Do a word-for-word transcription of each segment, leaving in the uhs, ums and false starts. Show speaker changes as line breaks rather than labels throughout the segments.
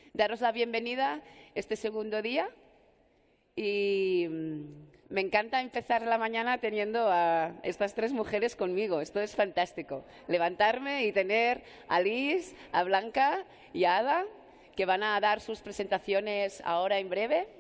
daros la bienvenida este segundo día y me encanta empezar la mañana teniendo a estas tres mujeres conmigo. Esto es fantástico. Levantarme y tener a Liz, a Blanca y a Ada, que van a dar sus presentaciones ahora en breve.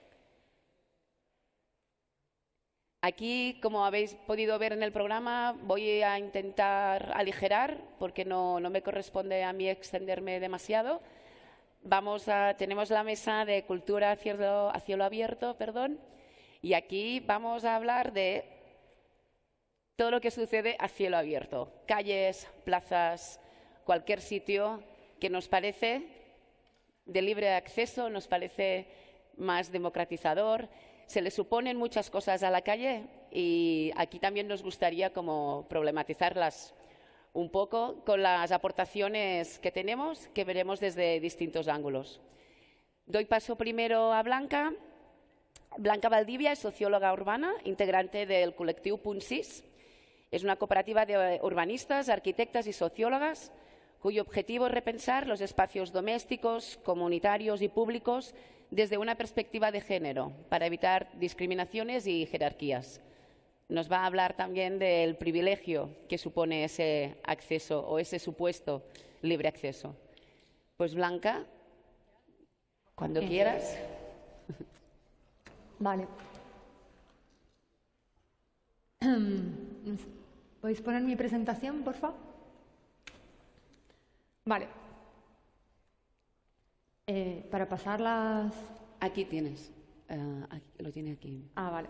Aquí, como habéis podido ver en el programa, voy a intentar aligerar porque no, no me corresponde a mí extenderme demasiado. Vamos a, tenemos la mesa de cultura a cielo, a cielo abierto, perdón, y aquí vamos a hablar de todo lo que sucede a cielo abierto. Calles, plazas, cualquier sitio que nos parece de libre acceso, nos parece más democratizador. Se le suponen muchas cosas a la calle y aquí también nos gustaría como problematizarlas un poco con las aportaciones que tenemos, que veremos desde distintos ángulos. Doy paso primero a Blanca. Blanca Valdivia es socióloga urbana, integrante del colectivo Punsis. Es una cooperativa de urbanistas, arquitectas y sociólogas cuyo objetivo es repensar los espacios domésticos, comunitarios y públicos desde una perspectiva de género, para evitar discriminaciones y jerarquías. Nos va a hablar también del privilegio que supone ese acceso o ese supuesto libre acceso. Pues Blanca, cuando sí. quieras.
Vale. ¿Podéis poner mi presentación, por favor? Vale. Eh, para pasar las...
Aquí tienes. Uh, aquí, lo tiene aquí.
Ah, vale.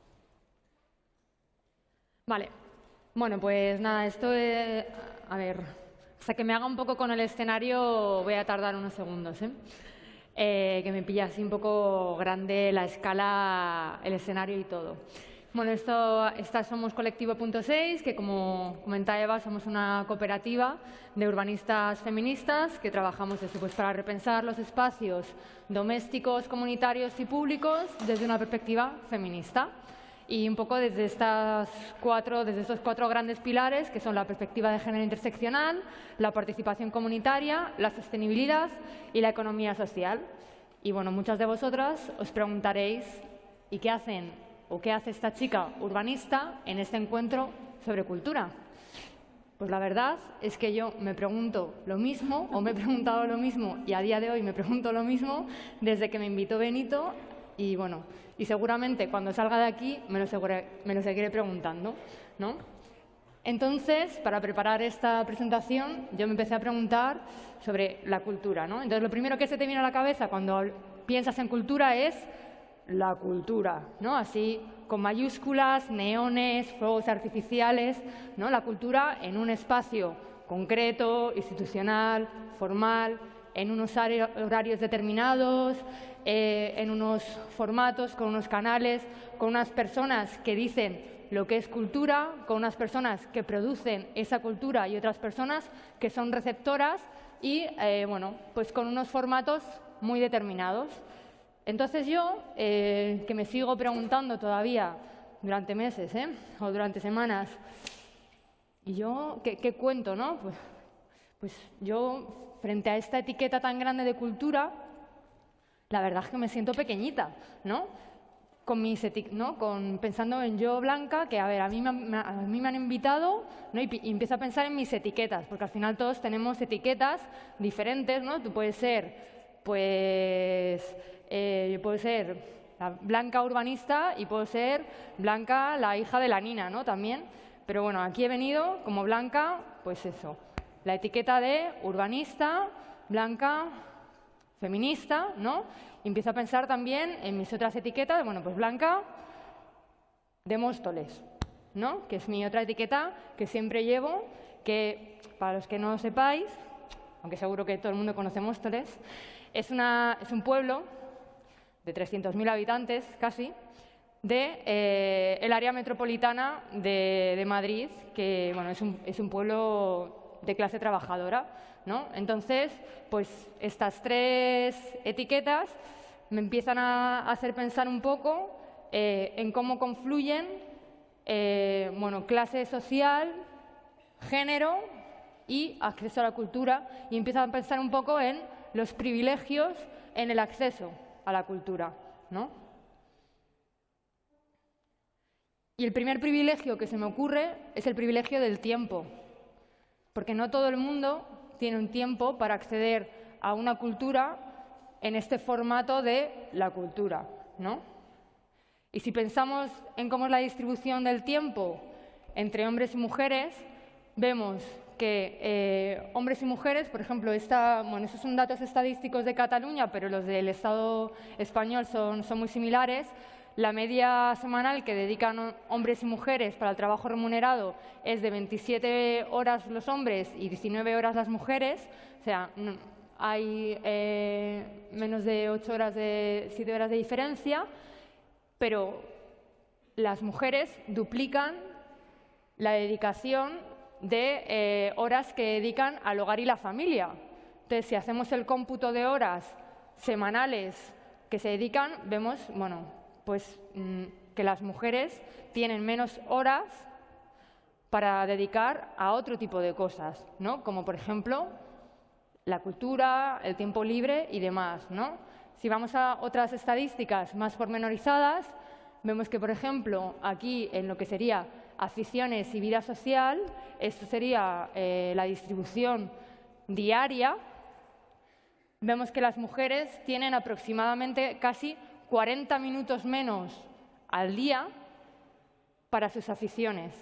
Vale. Bueno, pues nada, esto es... A ver, hasta que me haga un poco con el escenario voy a tardar unos segundos, ¿eh? Eh, que me pilla así un poco grande la escala, el escenario y todo. Bueno, esto, estas somos Colectivo Punto seis, que como comentaba Eva, somos una cooperativa de urbanistas feministas que trabajamos eso, pues, para repensar los espacios domésticos, comunitarios y públicos desde una perspectiva feminista. Y un poco desde, estas cuatro, desde estos cuatro grandes pilares, que son la perspectiva de género interseccional, la participación comunitaria, la sostenibilidad y la economía social. Y bueno, muchas de vosotras os preguntaréis, ¿y qué hacen o qué hace esta chica urbanista en este encuentro sobre cultura? Pues la verdad es que yo me pregunto lo mismo, o me he preguntado lo mismo, y a día de hoy me pregunto lo mismo desde que me invitó Benito, y bueno, y seguramente cuando salga de aquí me lo, segure, me lo seguiré preguntando, ¿no? Entonces, para preparar esta presentación, yo me empecé a preguntar sobre la cultura, ¿no? Entonces, lo primero que se te viene a la cabeza cuando piensas en cultura es la cultura, ¿no? Así, con mayúsculas, neones, fuegos artificiales, ¿no? La cultura en un espacio concreto, institucional, formal, en unos horarios determinados, eh, en unos formatos, con unos canales, con unas personas que dicen lo que es cultura, con unas personas que producen esa cultura y otras personas que son receptoras y, eh, bueno, pues con unos formatos muy determinados. Entonces yo, eh, que me sigo preguntando todavía durante meses, ¿eh? o durante semanas, ¿y yo qué, qué cuento, no? Pues, pues yo, frente a esta etiqueta tan grande de cultura, la verdad es que me siento pequeñita, ¿no? Con mis ¿no? Con, pensando en yo, Blanca, que a ver, a mí me, a mí me han invitado, ¿no? y, y empiezo a pensar en mis etiquetas, porque al final todos tenemos etiquetas diferentes, ¿no? Tú puedes ser, pues... Eh, yo puedo ser la Blanca urbanista y puedo ser Blanca la hija de la Nina, ¿no? También. Pero bueno, aquí he venido como Blanca, pues eso, la etiqueta de urbanista, Blanca, feminista, ¿no? Y empiezo a pensar también en mis otras etiquetas, bueno, pues Blanca de Móstoles, ¿no? Que es mi otra etiqueta que siempre llevo, que para los que no lo sepáis, aunque seguro que todo el mundo conoce Móstoles, es, una, es un pueblo de trescientos mil habitantes, casi, de eh, el área metropolitana de, de Madrid, que bueno, es, un, es un pueblo de clase trabajadora, ¿no? Entonces, pues estas tres etiquetas me empiezan a hacer pensar un poco eh, en cómo confluyen eh, bueno, clase social, género y acceso a la cultura, y empiezo a pensar un poco en los privilegios en el acceso a la cultura, ¿no? Y el primer privilegio que se me ocurre es el privilegio del tiempo, porque no todo el mundo tiene un tiempo para acceder a una cultura en este formato de la cultura, ¿no? Y si pensamos en cómo es la distribución del tiempo entre hombres y mujeres, vemos que eh, hombres y mujeres, por ejemplo, esta, bueno, esos son datos estadísticos de Cataluña, pero los del Estado español son, son muy similares. La media semanal que dedican hombres y mujeres para el trabajo remunerado es de veintisiete horas los hombres y diecinueve horas las mujeres. O sea, hay eh, menos de ocho horas, de siete horas de diferencia, pero las mujeres duplican la dedicación de eh, horas que dedican al hogar y la familia. Entonces, si hacemos el cómputo de horas semanales que se dedican, vemos, bueno, pues mmm, que las mujeres tienen menos horas para dedicar a otro tipo de cosas, ¿no? Como, por ejemplo, la cultura, el tiempo libre y demás, ¿no? Si vamos a otras estadísticas más pormenorizadas, vemos que, por ejemplo, aquí en lo que sería aficiones y vida social, esto sería eh, la distribución diaria, vemos que las mujeres tienen aproximadamente casi cuarenta minutos menos al día para sus aficiones.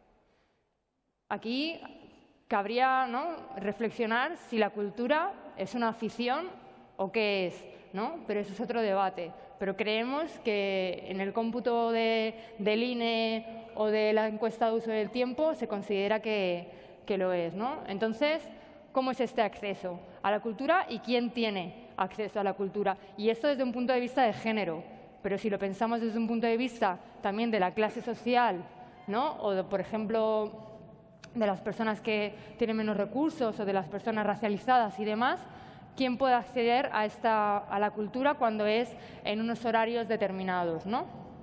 Aquí cabría, ¿no?, reflexionar si la cultura es una afición o qué es, ¿no? Pero eso es otro debate. Pero creemos que en el cómputo de, del I N E o de la encuesta de uso del tiempo se considera que, que lo es, ¿no? Entonces, ¿cómo es este acceso a la cultura y quién tiene acceso a la cultura? Y esto desde un punto de vista de género, pero si lo pensamos desde un punto de vista también de la clase social, ¿no?, o de, por ejemplo, de las personas que tienen menos recursos o de las personas racializadas y demás, ¿quién puede acceder a, esta, a la cultura cuando es en unos horarios determinados, ¿no?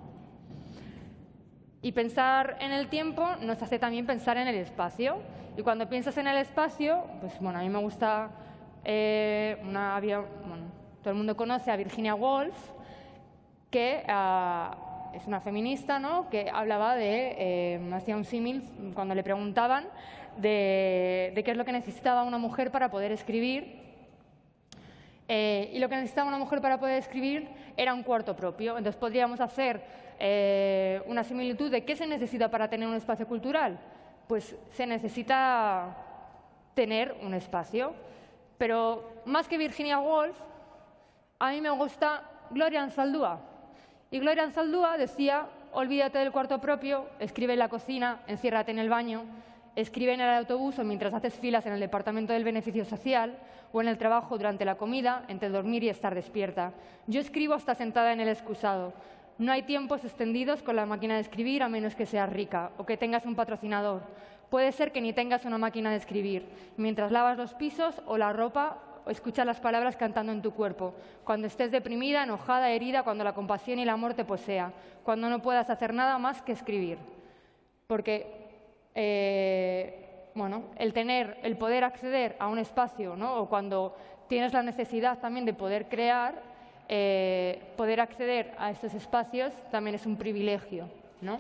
Y pensar en el tiempo nos hace también pensar en el espacio. Y cuando piensas en el espacio, pues bueno, a mí me gusta, eh, una, había, bueno, todo el mundo conoce a Virginia Woolf, que uh, es una feminista, ¿no?, que hablaba de, eh, hacía un símil cuando le preguntaban de, de qué es lo que necesitaba una mujer para poder escribir. Eh, y lo que necesitaba una mujer para poder escribir era un cuarto propio. Entonces podríamos hacer eh, una similitud de qué se necesita para tener un espacio cultural. Pues se necesita tener un espacio. Pero más que Virginia Woolf, a mí me gusta Gloria Anzaldúa. Y Gloria Anzaldúa decía: olvídate del cuarto propio, escribe en la cocina, enciérrate en el baño, escribe en el autobús o mientras haces filas en el departamento del beneficio social o en el trabajo durante la comida, entre dormir y estar despierta. Yo escribo hasta sentada en el excusado. No hay tiempos extendidos con la máquina de escribir a menos que seas rica o que tengas un patrocinador. Puede ser que ni tengas una máquina de escribir. Mientras lavas los pisos o la ropa, o escuchas las palabras cantando en tu cuerpo. Cuando estés deprimida, enojada, herida, cuando la compasión y el amor te posea. Cuando no puedas hacer nada más que escribir. Porque Eh, bueno, el tener, el poder acceder a un espacio, ¿no?, o cuando tienes la necesidad también de poder crear, eh, poder acceder a estos espacios también es un privilegio, ¿no?,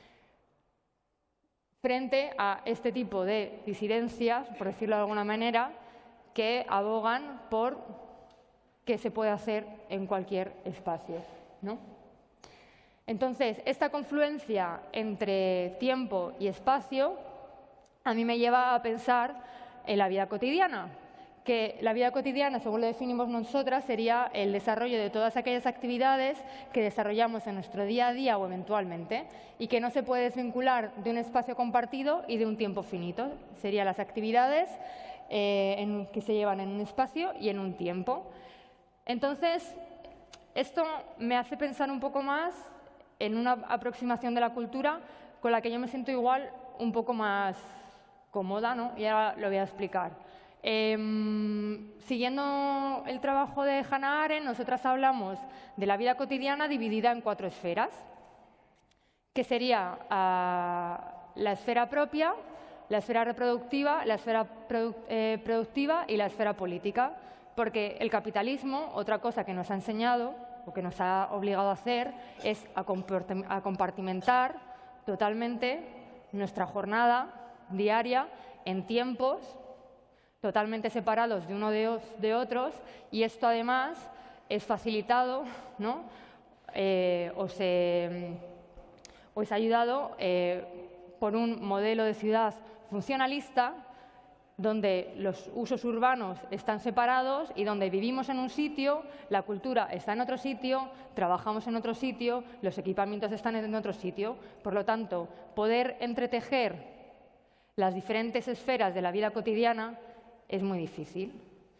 frente a este tipo de disidencias, por decirlo de alguna manera, que abogan por que se puede hacer en cualquier espacio, ¿no? Entonces, esta confluencia entre tiempo y espacio a mí me lleva a pensar en la vida cotidiana, que la vida cotidiana, según lo definimos nosotras, sería el desarrollo de todas aquellas actividades que desarrollamos en nuestro día a día o eventualmente y que no se puede desvincular de un espacio compartido y de un tiempo finito. Serían las actividades eh, en, que se llevan en un espacio y en un tiempo. Entonces, esto me hace pensar un poco más en una aproximación de la cultura con la que yo me siento igual un poco más cómoda, ¿no? Y ahora lo voy a explicar. Eh, siguiendo el trabajo de Hannah Arendt, nosotras hablamos de la vida cotidiana dividida en cuatro esferas, que sería uh, la esfera propia, la esfera reproductiva, la esfera produ eh, productiva y la esfera política. Porque el capitalismo, otra cosa que nos ha enseñado o que nos ha obligado a hacer es a compartimentar totalmente nuestra jornada diaria en tiempos totalmente separados de uno de, de otros, y esto además es facilitado, ¿no? eh, o, se, o es ayudado eh, por un modelo de ciudad funcionalista donde los usos urbanos están separados y donde vivimos en un sitio, la cultura está en otro sitio, trabajamos en otro sitio, los equipamientos están en otro sitio. Por lo tanto, poder entretejer las diferentes esferas de la vida cotidiana es muy difícil.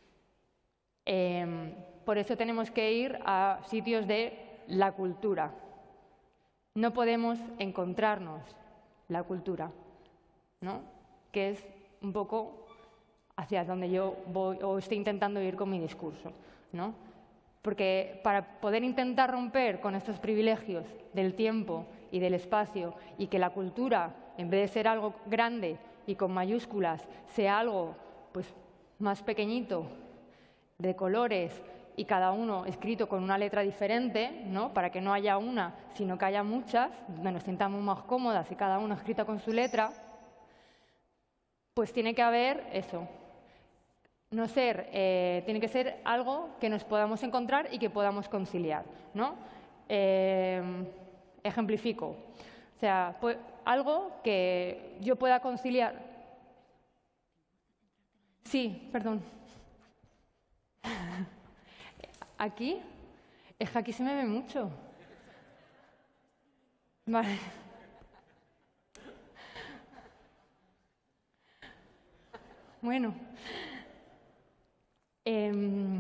Eh, por eso tenemos que ir a sitios de la cultura. No podemos encontrarnos la cultura, ¿no? Que es un poco hacia donde yo voy o estoy intentando ir con mi discurso, ¿no? Porque para poder intentar romper con estos privilegios del tiempo y del espacio, y que la cultura, en vez de ser algo grande y con mayúsculas, sea algo pues, más pequeñito, de colores, y cada uno escrito con una letra diferente, ¿no? Para que no haya una, sino que haya muchas, donde nos sintamos más cómodas y cada una escrita con su letra, pues tiene que haber eso. No ser, eh, tiene que ser algo que nos podamos encontrar y que podamos conciliar, ¿no? Eh, ejemplifico. O sea, pues, algo que yo pueda conciliar. Sí, perdón. Aquí, es que aquí se me ve mucho. Vale. Bueno. Eh,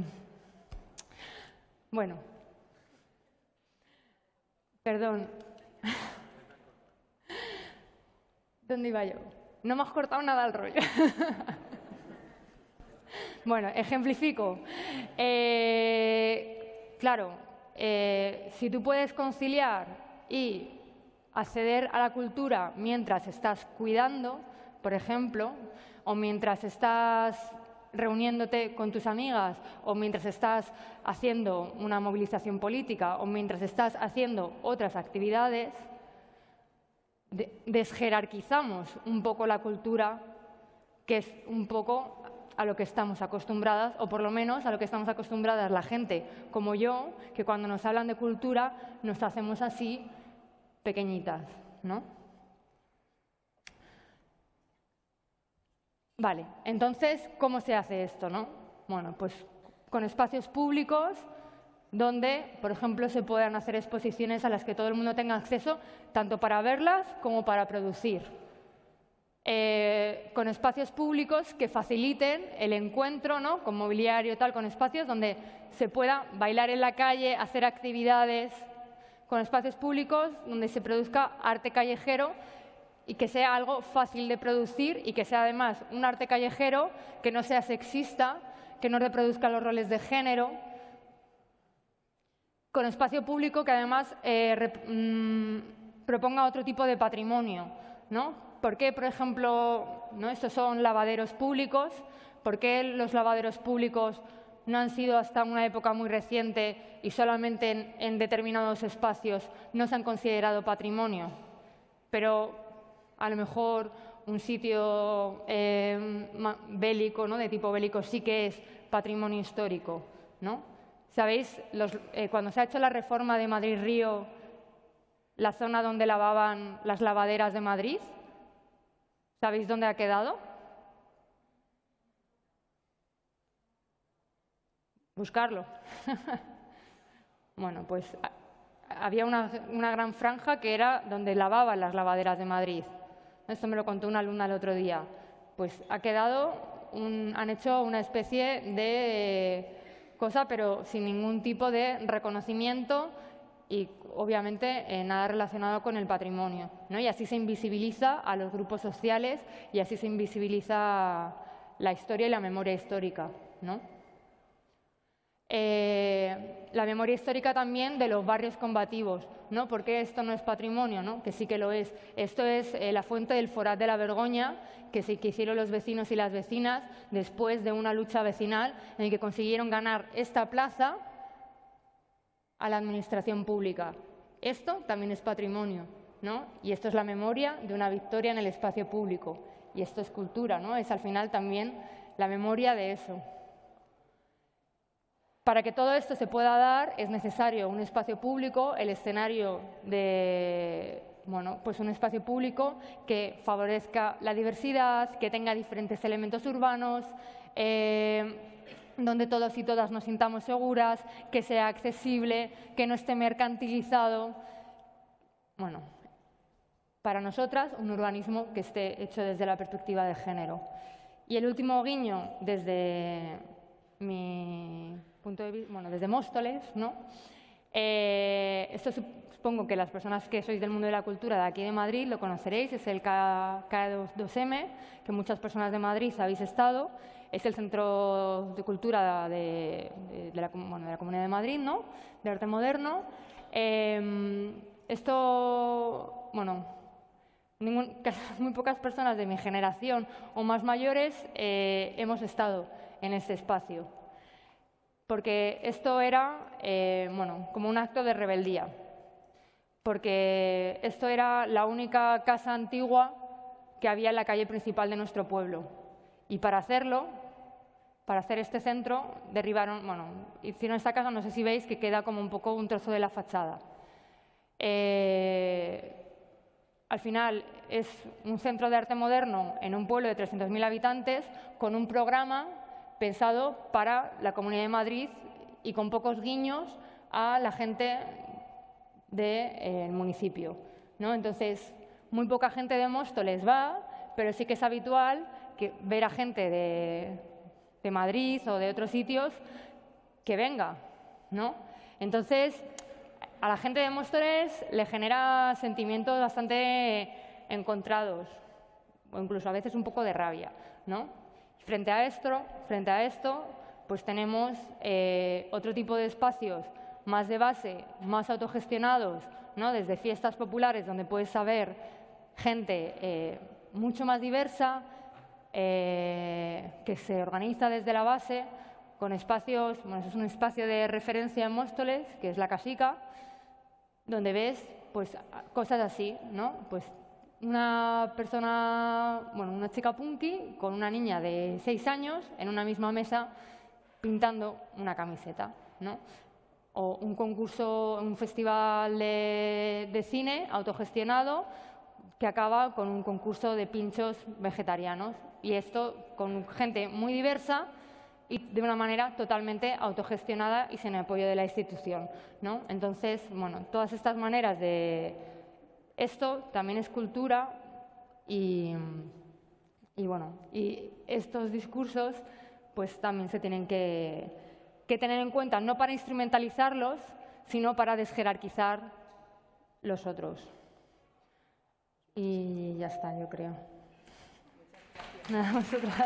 bueno. Perdón. ¿Dónde iba yo? No me has cortado nada el rollo. Bueno, ejemplifico. Eh, claro, eh, si tú puedes conciliar y acceder a la cultura mientras estás cuidando, por ejemplo, o mientras estás reuniéndote con tus amigas, o mientras estás haciendo una movilización política, o mientras estás haciendo otras actividades, desjerarquizamos un poco la cultura, que es un poco a lo que estamos acostumbradas, o por lo menos a lo que estamos acostumbradas la gente como yo, que cuando nos hablan de cultura nos hacemos así pequeñitas, ¿no? Vale, entonces, ¿cómo se hace esto, no? Bueno, pues con espacios públicos donde, por ejemplo, se puedan hacer exposiciones a las que todo el mundo tenga acceso, tanto para verlas como para producir. Eh, con espacios públicos que faciliten el encuentro, ¿no? Con mobiliario, tal, con espacios donde se pueda bailar en la calle, hacer actividades, con espacios públicos donde se produzca arte callejero y que sea algo fácil de producir y que sea además un arte callejero que no sea sexista, que no reproduzca los roles de género, con espacio público que además eh, rep, mmm, proponga otro tipo de patrimonio, ¿no? ¿Por qué, por ejemplo, ¿no? estos son lavaderos públicos? ¿Por qué los lavaderos públicos no han sido hasta una época muy reciente y solamente en, en determinados espacios no se han considerado patrimonio? Pero a lo mejor un sitio eh, bélico, ¿no? de tipo bélico, sí que es patrimonio histórico, ¿no? ¿Sabéis? Los, eh, cuando se ha hecho la reforma de Madrid-Río, la zona donde lavaban las lavaderas de Madrid, ¿sabéis dónde ha quedado? Buscarlo. Bueno, pues había una, una gran franja que era donde lavaban las lavaderas de Madrid. Esto me lo contó una alumna el otro día. Pues ha quedado, un, han hecho una especie de cosa, pero sin ningún tipo de reconocimiento y, obviamente, eh, nada relacionado con el patrimonio, ¿no? Y así se invisibiliza a los grupos sociales y así se invisibiliza la historia y la memoria histórica, ¿no? Eh, la memoria histórica también de los barrios combativos, ¿no? Porque esto no es patrimonio, ¿no? Que sí que lo es. Esto es eh, la fuente del Forat de la Vergoña, que sí que hicieron los vecinos y las vecinas después de una lucha vecinal en la que consiguieron ganar esta plaza a la administración pública. Esto también es patrimonio, ¿no? Y esto es la memoria de una victoria en el espacio público. Y esto es cultura, ¿no? Es al final también la memoria de eso. Para que todo esto se pueda dar es necesario un espacio público, el escenario de, bueno, pues un espacio público que favorezca la diversidad, que tenga diferentes elementos urbanos, eh, donde todos y todas nos sintamos seguras, que sea accesible, que no esté mercantilizado. Bueno, para nosotras, un urbanismo que esté hecho desde la perspectiva de género. Y el último guiño desde mi punto de vista, bueno, desde Móstoles, ¿no? Eh, esto supongo que las personas que sois del mundo de la cultura de aquí de Madrid lo conoceréis, es el K dos eme, que muchas personas de Madrid habéis estado. Es el centro de cultura de, de, de, la, bueno, de la Comunidad de Madrid, ¿no? De arte moderno. Eh, esto, bueno, ningún, muy pocas personas de mi generación o más mayores eh, hemos estado en este espacio. Porque esto era, eh, bueno, como un acto de rebeldía. Porque esto era la única casa antigua que había en la calle principal de nuestro pueblo. Y para hacerlo, para hacer este centro, derribaron, bueno, hicieron esta casa, no sé si veis, que queda como un poco un trozo de la fachada. Eh, al final es un centro de arte moderno en un pueblo de trescientos mil habitantes con un programa pensado para la Comunidad de Madrid y con pocos guiños a la gente del eh, municipio, ¿no? Entonces, muy poca gente de Móstoles va, pero sí que es habitual que ver a gente de, de Madrid o de otros sitios que venga, ¿no? Entonces, a la gente de Móstoles le genera sentimientos bastante encontrados, o incluso a veces un poco de rabia, ¿no? Frente a esto, frente a esto pues tenemos eh, otro tipo de espacios más de base, más autogestionados, ¿no? Desde fiestas populares donde puedes saber gente eh, mucho más diversa, eh, que se organiza desde la base, con espacios, bueno, es un espacio de referencia en Móstoles, que es la Casica, donde ves pues, cosas así, ¿no? Pues una persona, bueno, una chica punky con una niña de seis años en una misma mesa pintando una camiseta, ¿no? O un concurso, un festival de, de cine autogestionado que acaba con un concurso de pinchos vegetarianos. Y esto con gente muy diversa y de una manera totalmente autogestionada y sin apoyo de la institución, ¿no? Entonces, bueno, todas estas maneras de... Esto también es cultura y, y, bueno, y estos discursos pues también se tienen que, que tener en cuenta, no para instrumentalizarlos, sino para desjerarquizar los otros. Y ya está, yo creo. Nada, vosotras.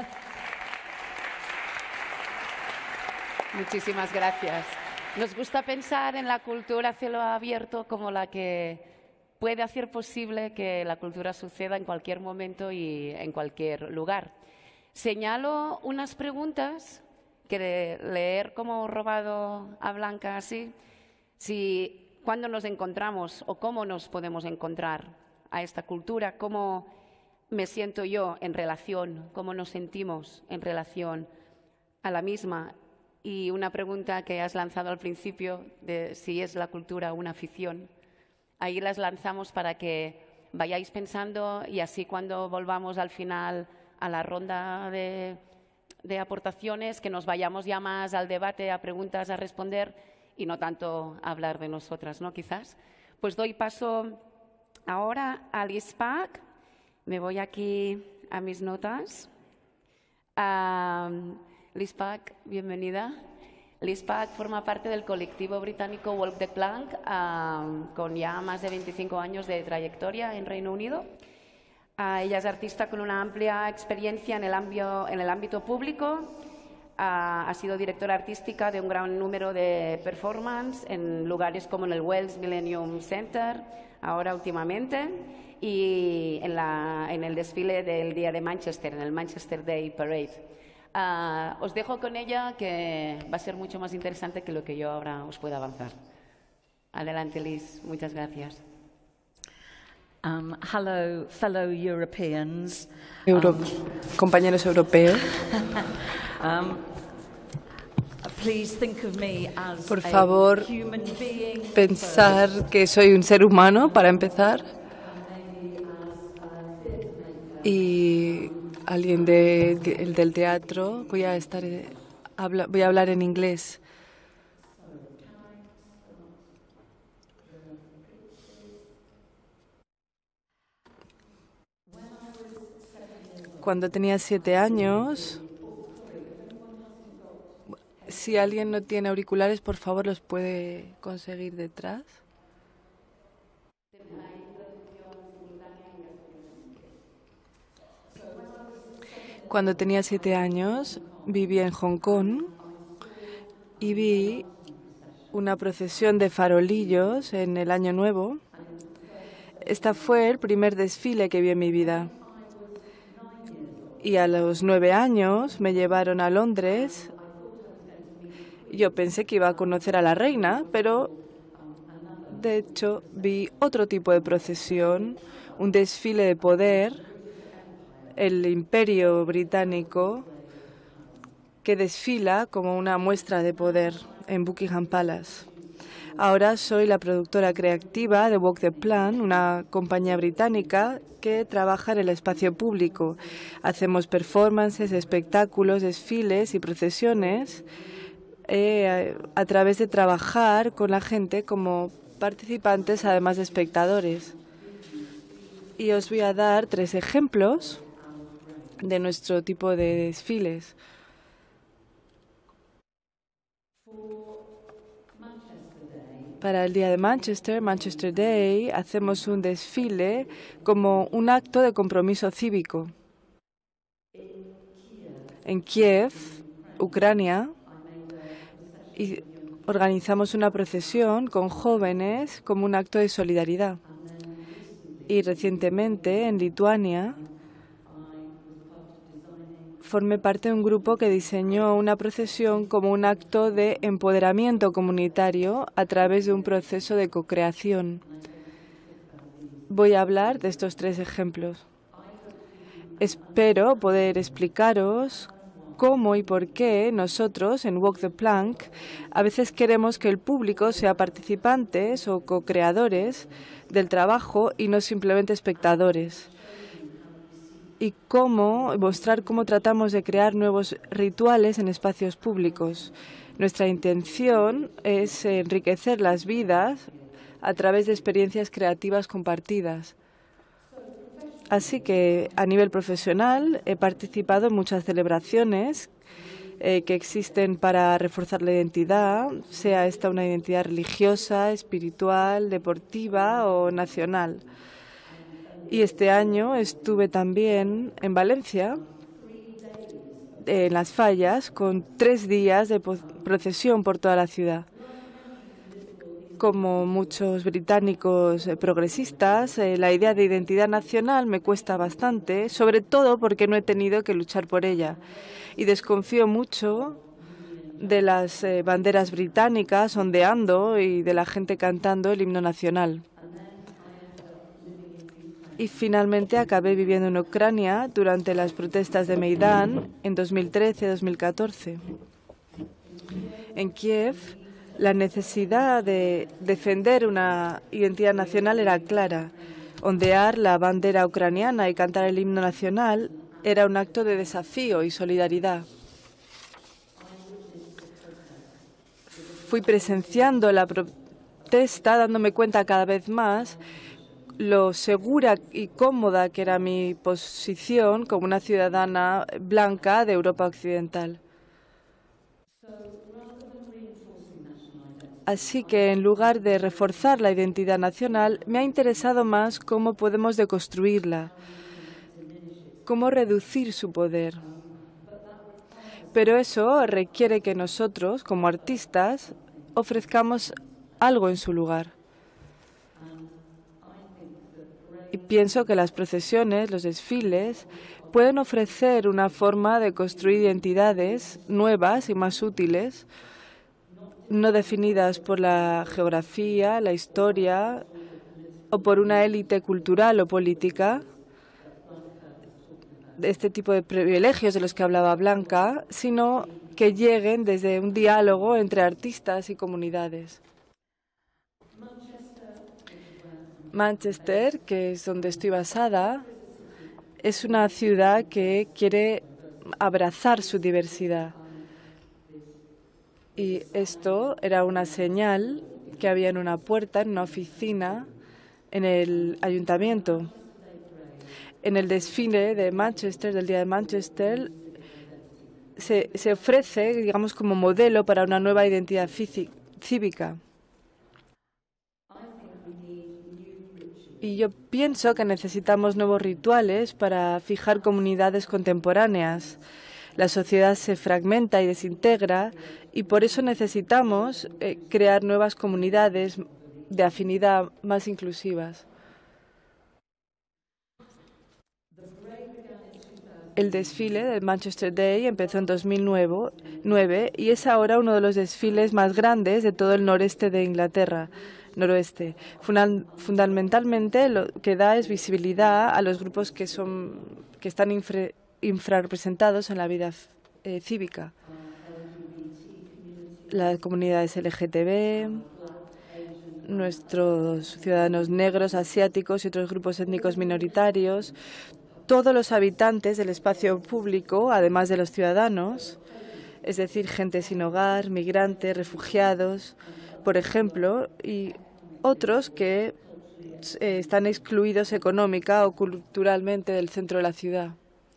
Muchísimas gracias. Nos gusta pensar en la cultura a cielo abierto como la que puede hacer posible que la cultura suceda en cualquier momento y en cualquier lugar. Señalo unas preguntas que de leer como robado a Blanca así, si cuándo nos encontramos o cómo nos podemos encontrar a esta cultura, cómo me siento yo en relación, cómo nos sentimos en relación a la misma. Y una pregunta que has lanzado al principio de si es la cultura una afición. Ahí las lanzamos para que vayáis pensando y así cuando volvamos al final a la ronda de, de aportaciones, que nos vayamos ya más al debate, a preguntas a responder y no tanto a hablar de nosotras, ¿no? Quizás. Pues doy paso ahora a Liz Pack. Me voy aquí a mis notas. Um, Liz Pack, bienvenida. Liz Pack forma parte del colectivo británico Walk the Plank, um, con ya más de veinticinco años de trayectoria en Reino Unido. Uh, ella es artista con una amplia experiencia en el ámbito, en el ámbito público. Ha, ha sido directora artística de un gran número de performance en lugares como en el Wells Millennium Center, ahora últimamente, y en, la, en el desfile del Día de Manchester, en el Manchester Day Parade. Uh, os dejo con ella, que va a ser mucho más interesante que lo que yo ahora os pueda avanzar. Adelante, Liz. Muchas gracias.
Um, hello, fellow Europeans.
Euro
um,
compañeros europeos.
um, please think of me as
Por favor,
a human being
pensar
first.
que soy un ser humano para empezar y alguien de, el del teatro. Voy a estar, habla, voy a hablar en inglés. Cuando tenía siete años, si alguien no tiene auriculares, por favor, los puede conseguir detrás. Cuando tenía siete años, viví en Hong Kong y vi una procesión de farolillos en el Año Nuevo. Este fue el primer desfile que vi en mi vida. Y a los nueve años me llevaron a Londres. Yo pensé que iba a conocer a la reina, pero de hecho vi otro tipo de procesión, un desfile de poder, el Imperio Británico, que desfila como una muestra de poder en Buckingham Palace. Ahora soy la productora creativa de Walk the Plank, una compañía británica que trabaja en el espacio público. Hacemos performances, espectáculos, desfiles y procesiones eh, a través de trabajar con la gente como participantes, además de espectadores. Y os voy a dar tres ejemplos de nuestro tipo de desfiles. Para el Día de Manchester, Manchester Day, hacemos un desfile como un acto de compromiso cívico. En Kiev, Ucrania, y organizamos una procesión con jóvenes como un acto de solidaridad. Y recientemente, en Lituania, formé parte de un grupo que diseñó una procesión como un acto de empoderamiento comunitario a través de un proceso de co-creación. Voy a hablar de estos tres ejemplos. Espero poder explicaros cómo y por qué nosotros en Walk the Plank a veces queremos que el público sea participantes o co-creadores del trabajo y no simplemente espectadores. Y cómo mostrar cómo tratamos de crear nuevos rituales en espacios públicos. Nuestra intención es enriquecer las vidas a través de experiencias creativas compartidas. Así que, a nivel profesional, he participado en muchas celebraciones eh, que existen para reforzar la identidad, sea esta una identidad religiosa, espiritual, deportiva o nacional. Y este año estuve también en Valencia, en Las Fallas, con tres días de procesión por toda la ciudad. Como muchos británicos progresistas, eh, la idea de identidad nacional me cuesta bastante, sobre todo porque no he tenido que luchar por ella. Y desconfío mucho de las eh, banderas británicas ondeando y de la gente cantando el himno nacional. Y finalmente acabé viviendo en Ucrania durante las protestas de Maidán en dos mil trece a dos mil catorce. En Kiev, la necesidad de defender una identidad nacional era clara. Ondear la bandera ucraniana y cantar el himno nacional era un acto de desafío y solidaridad. Fui presenciando la protesta, dándome cuenta cada vez más lo segura y cómoda que era mi posición como una ciudadana blanca de Europa Occidental. Así que, en lugar de reforzar la identidad nacional, me ha interesado más cómo podemos deconstruirla, cómo reducir su poder. pero eso requiere que nosotros, como artistas, ofrezcamos algo en su lugar. Y pienso que las procesiones, los desfiles, pueden ofrecer una forma de construir identidades nuevas y más útiles, no definidas por la geografía, la historia o por una élite cultural o política, de este tipo de privilegios de los que hablaba Blanca, sino que lleguen desde un diálogo entre artistas y comunidades. Manchester, que es donde estoy basada, es una ciudad que quiere abrazar su diversidad. Y esto era una señal que había en una puerta, en una oficina, en el ayuntamiento. En el desfile de Manchester, del Día de Manchester, se, se ofrece, digamos, como modelo para una nueva identidad cívica. Y yo pienso que necesitamos nuevos rituales para fijar comunidades contemporáneas. La sociedad se fragmenta y desintegra y por eso necesitamos eh, crear nuevas comunidades de afinidad más inclusivas. El desfile del Manchester Day empezó en dos mil nueve y es ahora uno de los desfiles más grandes de todo el noreste de Inglaterra. Noroeste. Fundamentalmente lo que da es visibilidad a los grupos que son que están infra, infrarrepresentados en la vida eh, cívica. Las comunidades L G T B, nuestros ciudadanos negros, asiáticos y otros grupos étnicos minoritarios, todos los habitantes del espacio público, además de los ciudadanos, es decir, gente sin hogar, migrantes, refugiados, por ejemplo, y otros que eh, están excluidos económica o culturalmente del centro de la ciudad.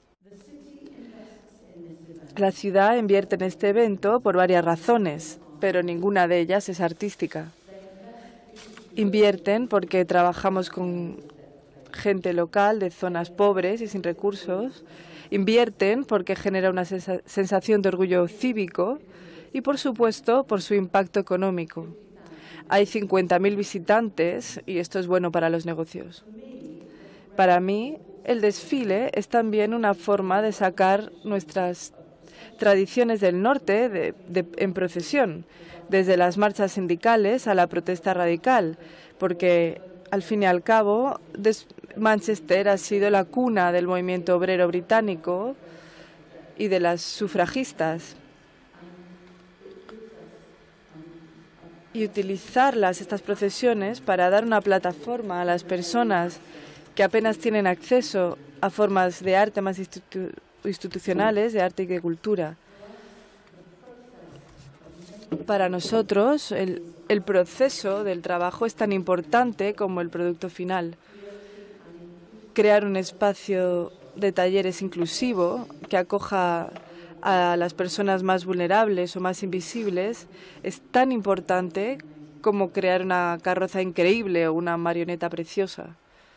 La ciudad invierte en este evento por varias razones, pero ninguna de ellas es artística. Invierten porque trabajamos con gente local de zonas pobres y sin recursos. Invierten porque genera una sensación de orgullo cívico y, por supuesto, por su impacto económico. Hay cincuenta mil visitantes y esto es bueno para los negocios. Para mí, el desfile es también una forma de sacar nuestras tradiciones del norte de, de, en procesión, desde las marchas sindicales a la protesta radical, porque al fin y al cabo Manchester ha sido la cuna del movimiento obrero británico y de las sufragistas. Y utilizarlas, estas procesiones, para dar una plataforma a las personas que apenas tienen acceso a formas de arte más institu institucionales, de arte y de cultura. Para nosotros, el, el proceso del trabajo es tan importante como el producto final. Crear un espacio de talleres inclusivo que acoja a las personas más vulnerables o más invisibles es tan importante como crear una carroza increíble o una marioneta preciosa.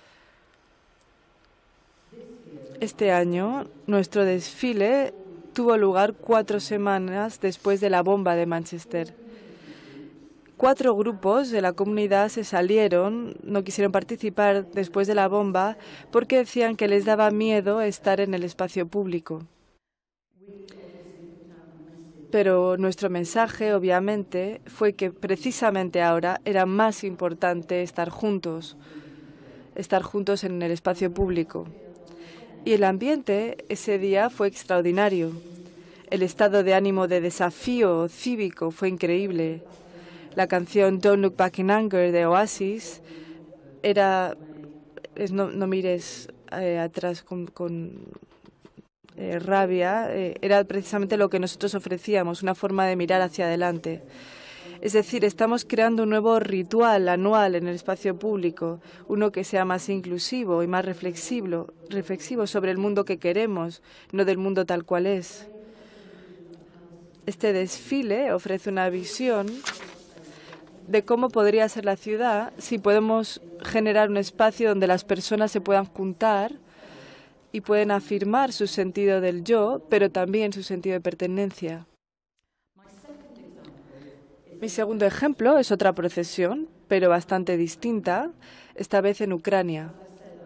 Este año, nuestro desfile tuvo lugar cuatro semanas después de la bomba de Manchester. Cuatro grupos de la comunidad se salieron, no quisieron participar después de la bomba porque decían que les daba miedo estar en el espacio público. Pero nuestro mensaje, obviamente, fue que precisamente ahora era más importante estar juntos, estar juntos en el espacio público. Y el ambiente ese día fue extraordinario. El estado de ánimo de desafío cívico fue increíble. La canción Don't Look Back in Anger de Oasis era, es, no, no mires eh, atrás con... con Eh, rabia, eh, era precisamente lo que nosotros ofrecíamos, una forma de mirar hacia adelante. Es decir, estamos creando un nuevo ritual anual en el espacio público, uno que sea más inclusivo y más reflexivo, reflexivo sobre el mundo que queremos, no del mundo tal cual es. Este desfile ofrece una visión de cómo podría ser la ciudad si podemos generar un espacio donde las personas se puedan juntar y pueden afirmar su sentido del yo, pero también su sentido de pertenencia. Mi segundo ejemplo es otra procesión, pero bastante distinta, esta vez en Ucrania.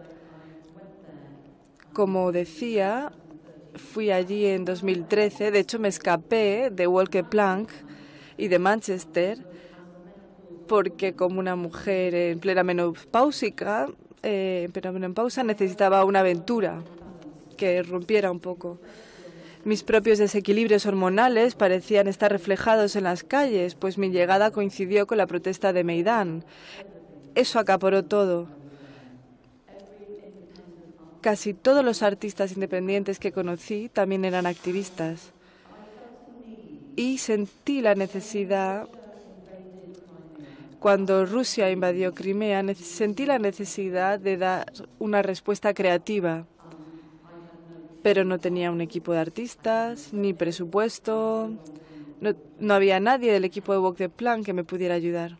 Como decía, fui allí en dos mil trece, de hecho me escapé de Walk the Plank y de Manchester, porque como una mujer en plena menopáusica, eh, en plena menopausa necesitaba una aventura que rompiera un poco. Mis propios desequilibrios hormonales parecían estar reflejados en las calles, pues mi llegada coincidió con la protesta de Meidán. Eso acaparó todo. Casi todos los artistas independientes que conocí también eran activistas. Y sentí la necesidad, cuando Rusia invadió Crimea, sentí la necesidad de dar una respuesta creativa. Pero no tenía un equipo de artistas, ni presupuesto, no, no había nadie del equipo de Walk the Plank que me pudiera ayudar.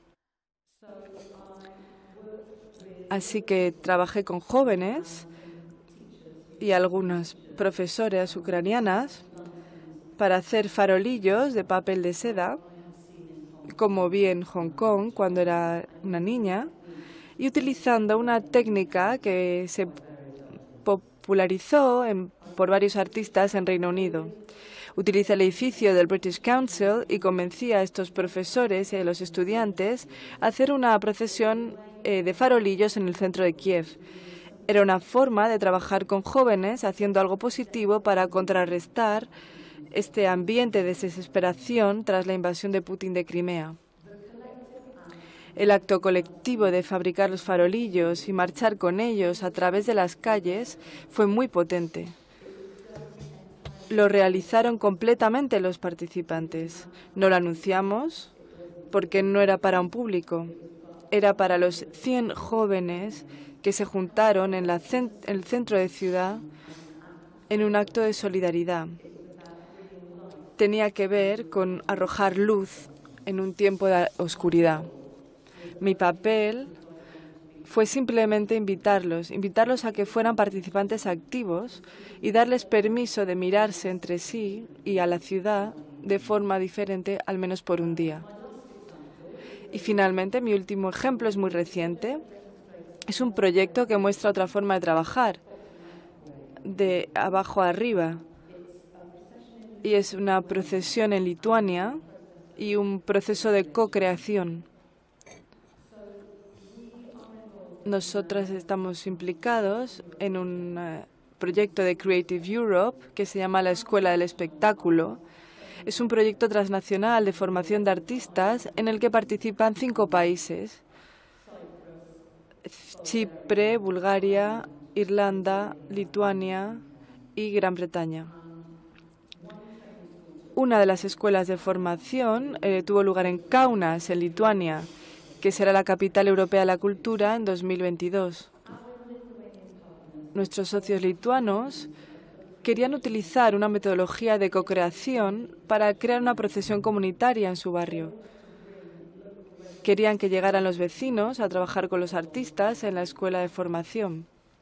Así que trabajé con jóvenes y algunas profesoras ucranianas para hacer farolillos de papel de seda, como vi en Hong Kong cuando era una niña, y utilizando una técnica que se popularizó en, por varios artistas en Reino Unido. Utilicé el edificio del British Council y convencí a estos profesores y a los estudiantes a hacer una procesión eh, de farolillos en el centro de Kiev. Era una forma de trabajar con jóvenes haciendo algo positivo para contrarrestar este ambiente de desesperación tras la invasión de Putin de Crimea. El acto colectivo de fabricar los farolillos y marchar con ellos a través de las calles fue muy potente. Lo realizaron completamente los participantes. No lo anunciamos porque no era para un público. Era para los cien jóvenes que se juntaron en la cent- el centro de ciudad en un acto de solidaridad. Tenía que ver con arrojar luz en un tiempo de oscuridad. Mi papel fue simplemente invitarlos, invitarlos a que fueran participantes activos y darles permiso de mirarse entre sí y a la ciudad de forma diferente, al menos por un día. Y finalmente, mi último ejemplo es muy reciente. Es un proyecto que muestra otra forma de trabajar, de abajo a arriba. Y es una procesión en Lituania y un proceso de co-creación. Nosotras estamos implicados en un uh, proyecto de Creative Europe que se llama la Escuela del Espectáculo. Es un proyecto transnacional de formación de artistas en el que participan cinco países: Chipre, Bulgaria, Irlanda, Lituania y Gran Bretaña. Una de las escuelas de formación eh, tuvo lugar en Kaunas, en Lituania, que será la capital europea de la cultura en dos mil veintidós. Nuestros socios lituanos querían utilizar una metodología de co-creación para crear una procesión comunitaria en su barrio. Querían que llegaran los vecinos a trabajar con los artistas en la escuela de formación.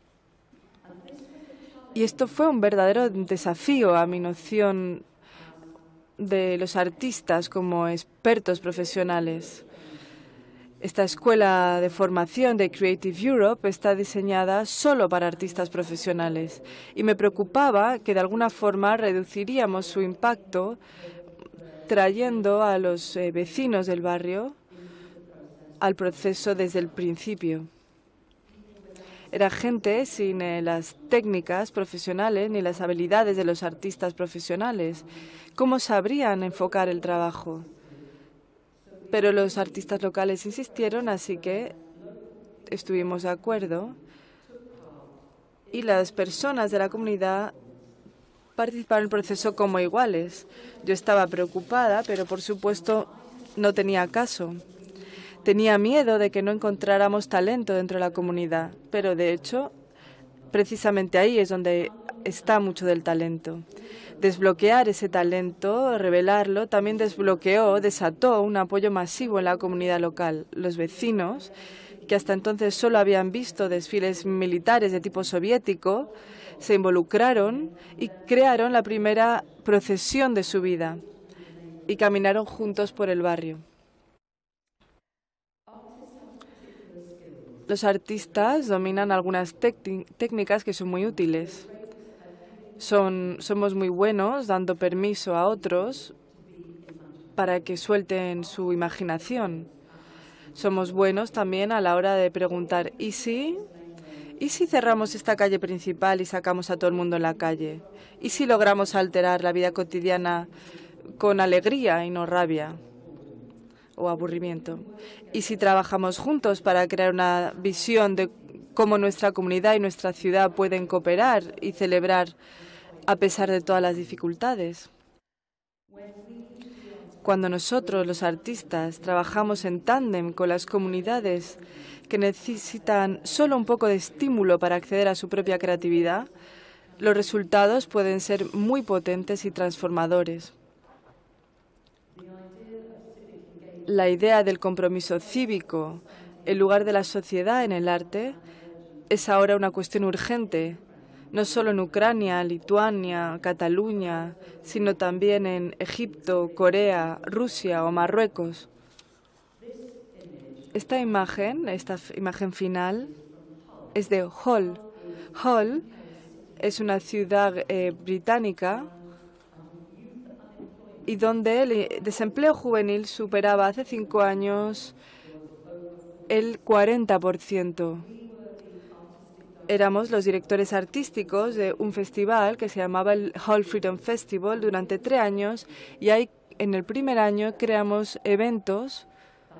Y esto fue un verdadero desafío a mi noción de los artistas como expertos profesionales. Esta escuela de formación de Creative Europe está diseñada solo para artistas profesionales y me preocupaba que de alguna forma reduciríamos su impacto trayendo a los eh, vecinos del barrio al proceso desde el principio. Era gente sin eh, las técnicas profesionales ni las habilidades de los artistas profesionales. ¿Cómo sabrían enfocar el trabajo? Pero los artistas locales insistieron, así que estuvimos de acuerdo y las personas de la comunidad participaron en el proceso como iguales. Yo estaba preocupada, pero por supuesto no tenía caso. Tenía miedo de que no encontráramos talento dentro de la comunidad, pero de hecho, precisamente ahí es donde está mucho del talento. Desbloquear ese talento, revelarlo, también desbloqueó, desató un apoyo masivo en la comunidad local. Los vecinos que hasta entonces solo habían visto desfiles militares de tipo soviético, se involucraron y crearon la primera procesión de su vida y caminaron juntos por el barrio. Los artistas dominan algunas técnicas que son muy útiles. Son, somos muy buenos dando permiso a otros para que suelten su imaginación. Somos buenos también a la hora de preguntar, ¿y si? ¿Y si cerramos esta calle principal y sacamos a todo el mundo en la calle? ¿Y si logramos alterar la vida cotidiana con alegría y no rabia o aburrimiento? ¿Y si trabajamos juntos para crear una visión de cómo nuestra comunidad y nuestra ciudad pueden cooperar y celebrar a pesar de todas las dificultades? Cuando nosotros, los artistas, trabajamos en tándem con las comunidades que necesitan solo un poco de estímulo para acceder a su propia creatividad, los resultados pueden ser muy potentes y transformadores. La idea del compromiso cívico, el lugar de la sociedad en el arte, es ahora una cuestión urgente, no solo en Ucrania, Lituania, Cataluña, sino también en Egipto, Corea, Rusia o Marruecos. Esta imagen, esta imagen final, es de Hull. Hull es una ciudad eh, británica y donde el desempleo juvenil superaba hace cinco años el cuarenta por ciento. Éramos los directores artísticos de un festival que se llamaba el Hull Freedom Festival durante tres años y ahí en el primer año creamos eventos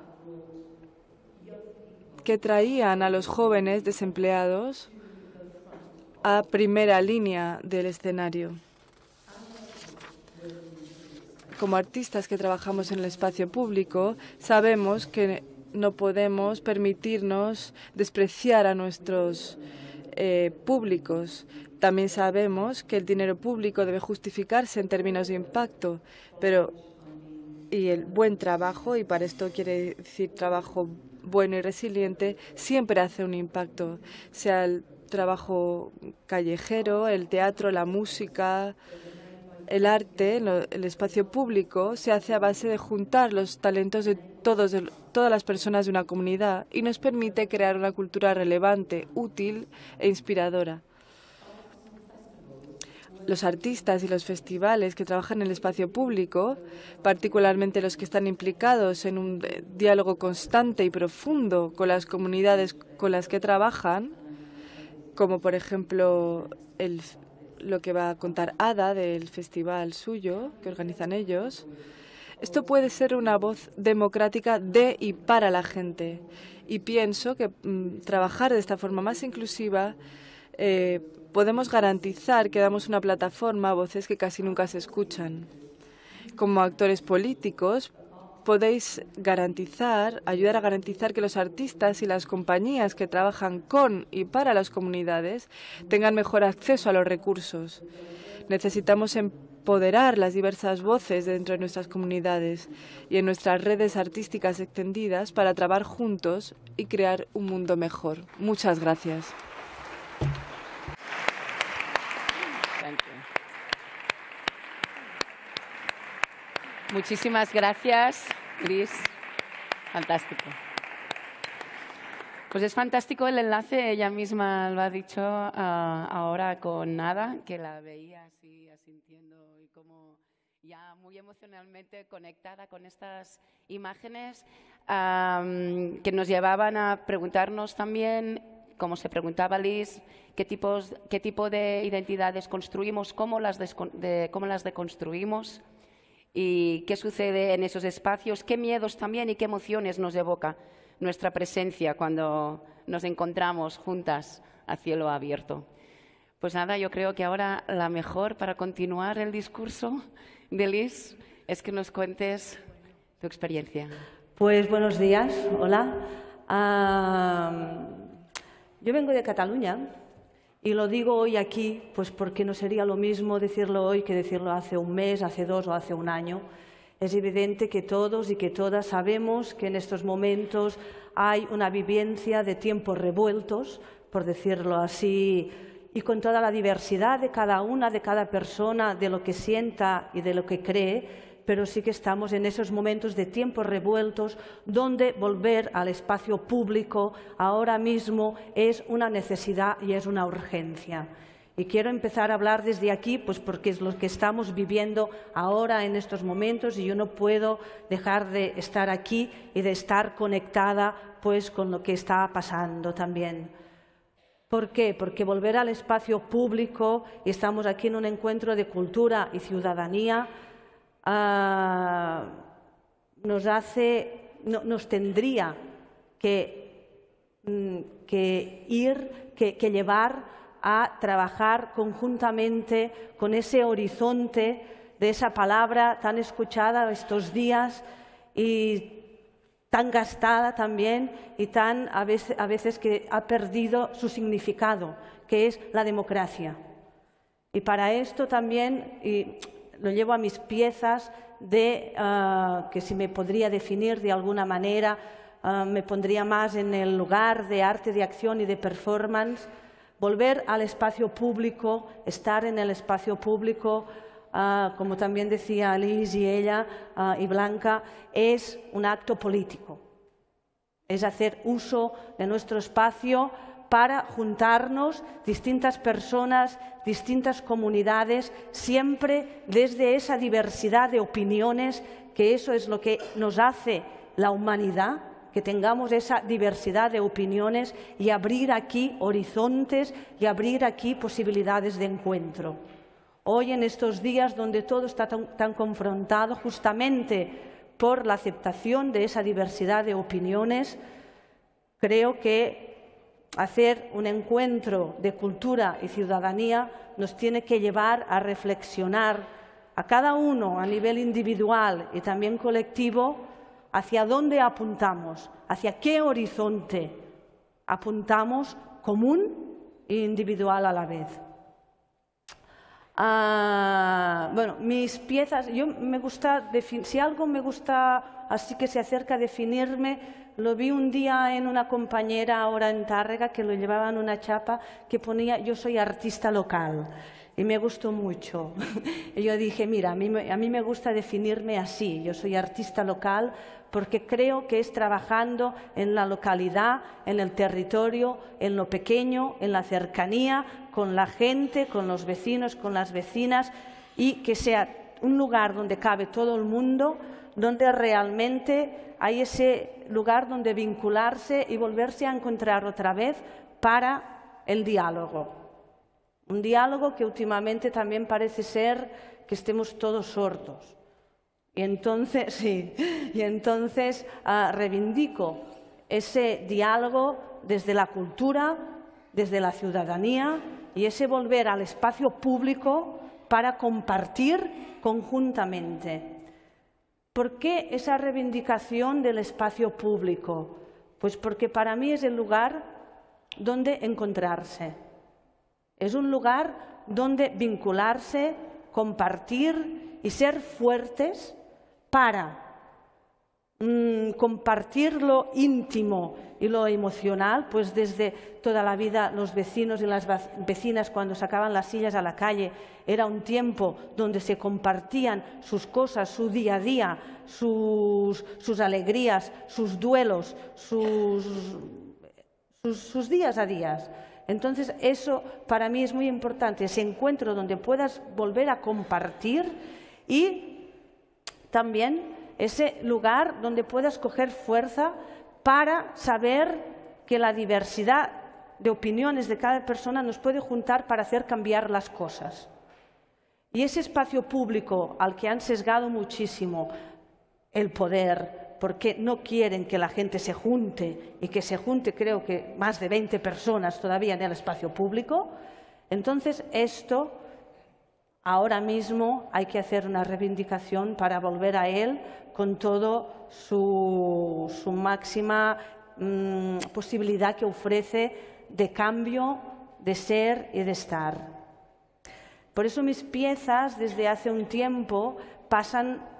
que traían a los jóvenes desempleados a primera línea del escenario. Como artistas que trabajamos en el espacio público, sabemos que no podemos permitirnos despreciar a nuestros Eh, públicos. También sabemos que el dinero público debe justificarse en términos de impacto, pero y el buen trabajo, y para esto quiere decir trabajo bueno y resiliente, siempre hace un impacto, sea el trabajo callejero, el teatro, la música, el arte, el espacio público, se hace a base de juntar los talentos de todos, de todas las personas de una comunidad y nos permite crear una cultura relevante, útil e inspiradora. Los artistas y los festivales que trabajan en el espacio público, particularmente los que están implicados en un diálogo constante y profundo con las comunidades con las que trabajan, como por ejemplo el lo que va a contar Ada del festival suyo, que organizan ellos. Esto puede ser una voz democrática de y para la gente. Y pienso que mmm, trabajar de esta forma más inclusiva eh, podemos garantizar que damos una plataforma a voces que casi nunca se escuchan. Como actores políticos, podéis garantizar, ayudar a garantizar que los artistas y las compañías que trabajan con y para las comunidades tengan mejor acceso a los recursos. Necesitamos empoderar las diversas voces dentro de nuestras comunidades y en nuestras redes artísticas extendidas para trabajar juntos y crear un mundo mejor. Muchas gracias.
Muchísimas gracias, Chris. Fantástico. Pues es fantástico el enlace, ella misma lo ha dicho uh, ahora con Nada, que la veía así asintiendo y como ya muy emocionalmente conectada con estas imágenes um, que nos llevaban a preguntarnos también, como se preguntaba Liz, qué, tipos, qué tipo de identidades construimos, cómo las, de, cómo las deconstruimos. Y qué sucede en esos espacios, qué miedos también y qué emociones nos evoca nuestra presencia cuando nos encontramos juntas a cielo abierto. Pues nada, yo creo que ahora la mejor para continuar el discurso de Liz es que nos cuentes tu experiencia.
Pues buenos días, hola. Uh, yo vengo de Cataluña. Y lo digo hoy aquí, pues porque no sería lo mismo decirlo hoy que decirlo hace un mes, hace dos o hace un año. Es evidente que todos y que todas sabemos que en estos momentos hay una vivencia de tiempos revueltos, por decirlo así, y con toda la diversidad de cada una, de cada persona, de lo que sienta y de lo que cree, pero sí que estamos en esos momentos de tiempos revueltos donde volver al espacio público ahora mismo es una necesidad y es una urgencia. Y quiero empezar a hablar desde aquí, pues porque es lo que estamos viviendo ahora en estos momentos y yo no puedo dejar de estar aquí y de estar conectada pues con lo que está pasando también. ¿Por qué? Porque volver al espacio público, y estamos aquí en un encuentro de cultura y ciudadanía, Uh, nos hace, no, nos tendría que, mm, que ir, que, que llevar a trabajar conjuntamente con ese horizonte de esa palabra tan escuchada estos días y tan gastada también y tan a veces, a veces que ha perdido su significado, que es la democracia. Y para esto también, y lo llevo a mis piezas de uh, que si me podría definir de alguna manera, uh, me pondría más en el lugar de arte de acción y de performance. Volver al espacio público, estar en el espacio público, uh, como también decía Liz y ella uh, y Blanca, es un acto político. Es hacer uso de nuestro espacio para juntarnos distintas personas, distintas comunidades, siempre desde esa diversidad de opiniones, que eso es lo que nos hace la humanidad, que tengamos esa diversidad de opiniones y abrir aquí horizontes y abrir aquí posibilidades de encuentro. Hoy, en estos días donde todo está tan, tan confrontado justamente por la aceptación de esa diversidad de opiniones, creo que hacer un encuentro de cultura y ciudadanía nos tiene que llevar a reflexionar a cada uno a nivel individual y también colectivo hacia dónde apuntamos, hacia qué horizonte apuntamos común e individual a la vez. Ah, bueno, mis piezas, yo me gusta, si algo me gusta así que se acerca a definirme, lo vi un día en una compañera ahora en Tárrega que lo llevaba en una chapa que ponía yo soy artista local y me gustó mucho. Y yo dije, mira, a mí, a mí me gusta definirme así, yo soy artista local porque creo que es trabajando en la localidad, en el territorio, en lo pequeño, en la cercanía, con la gente, con los vecinos, con las vecinas y que sea un lugar donde cabe todo el mundo, donde realmente hay ese lugar donde vincularse y volverse a encontrar otra vez para el diálogo. Un diálogo que últimamente también parece ser que estemos todos sordos. Y entonces, sí, y entonces uh, reivindico ese diálogo desde la cultura, desde la ciudadanía y ese volver al espacio público para compartir conjuntamente. ¿Por qué esa reivindicación del espacio público? Pues porque para mí es el lugar donde encontrarse. Es un lugar donde vincularse, compartir y ser fuertes para mmm, compartir lo íntimo y lo emocional, pues desde toda la vida los vecinos y las vecinas cuando sacaban las sillas a la calle era un tiempo donde se compartían sus cosas, su día a día, sus, sus alegrías, sus duelos, sus, sus, sus días a días. Entonces eso para mí es muy importante, ese encuentro donde puedas volver a compartir y también ese lugar donde puedas coger fuerza para saber que la diversidad de opiniones de cada persona nos puede juntar para hacer cambiar las cosas. Y ese espacio público al que han sesgado muchísimo el poder, porque no quieren que la gente se junte, y que se junte creo que más de veinte personas todavía en el espacio público, entonces esto ahora mismo hay que hacer una reivindicación para volver a él con toda su, su máxima mmm, posibilidad que ofrece de cambio, de ser y de estar. Por eso mis piezas desde hace un tiempo pasan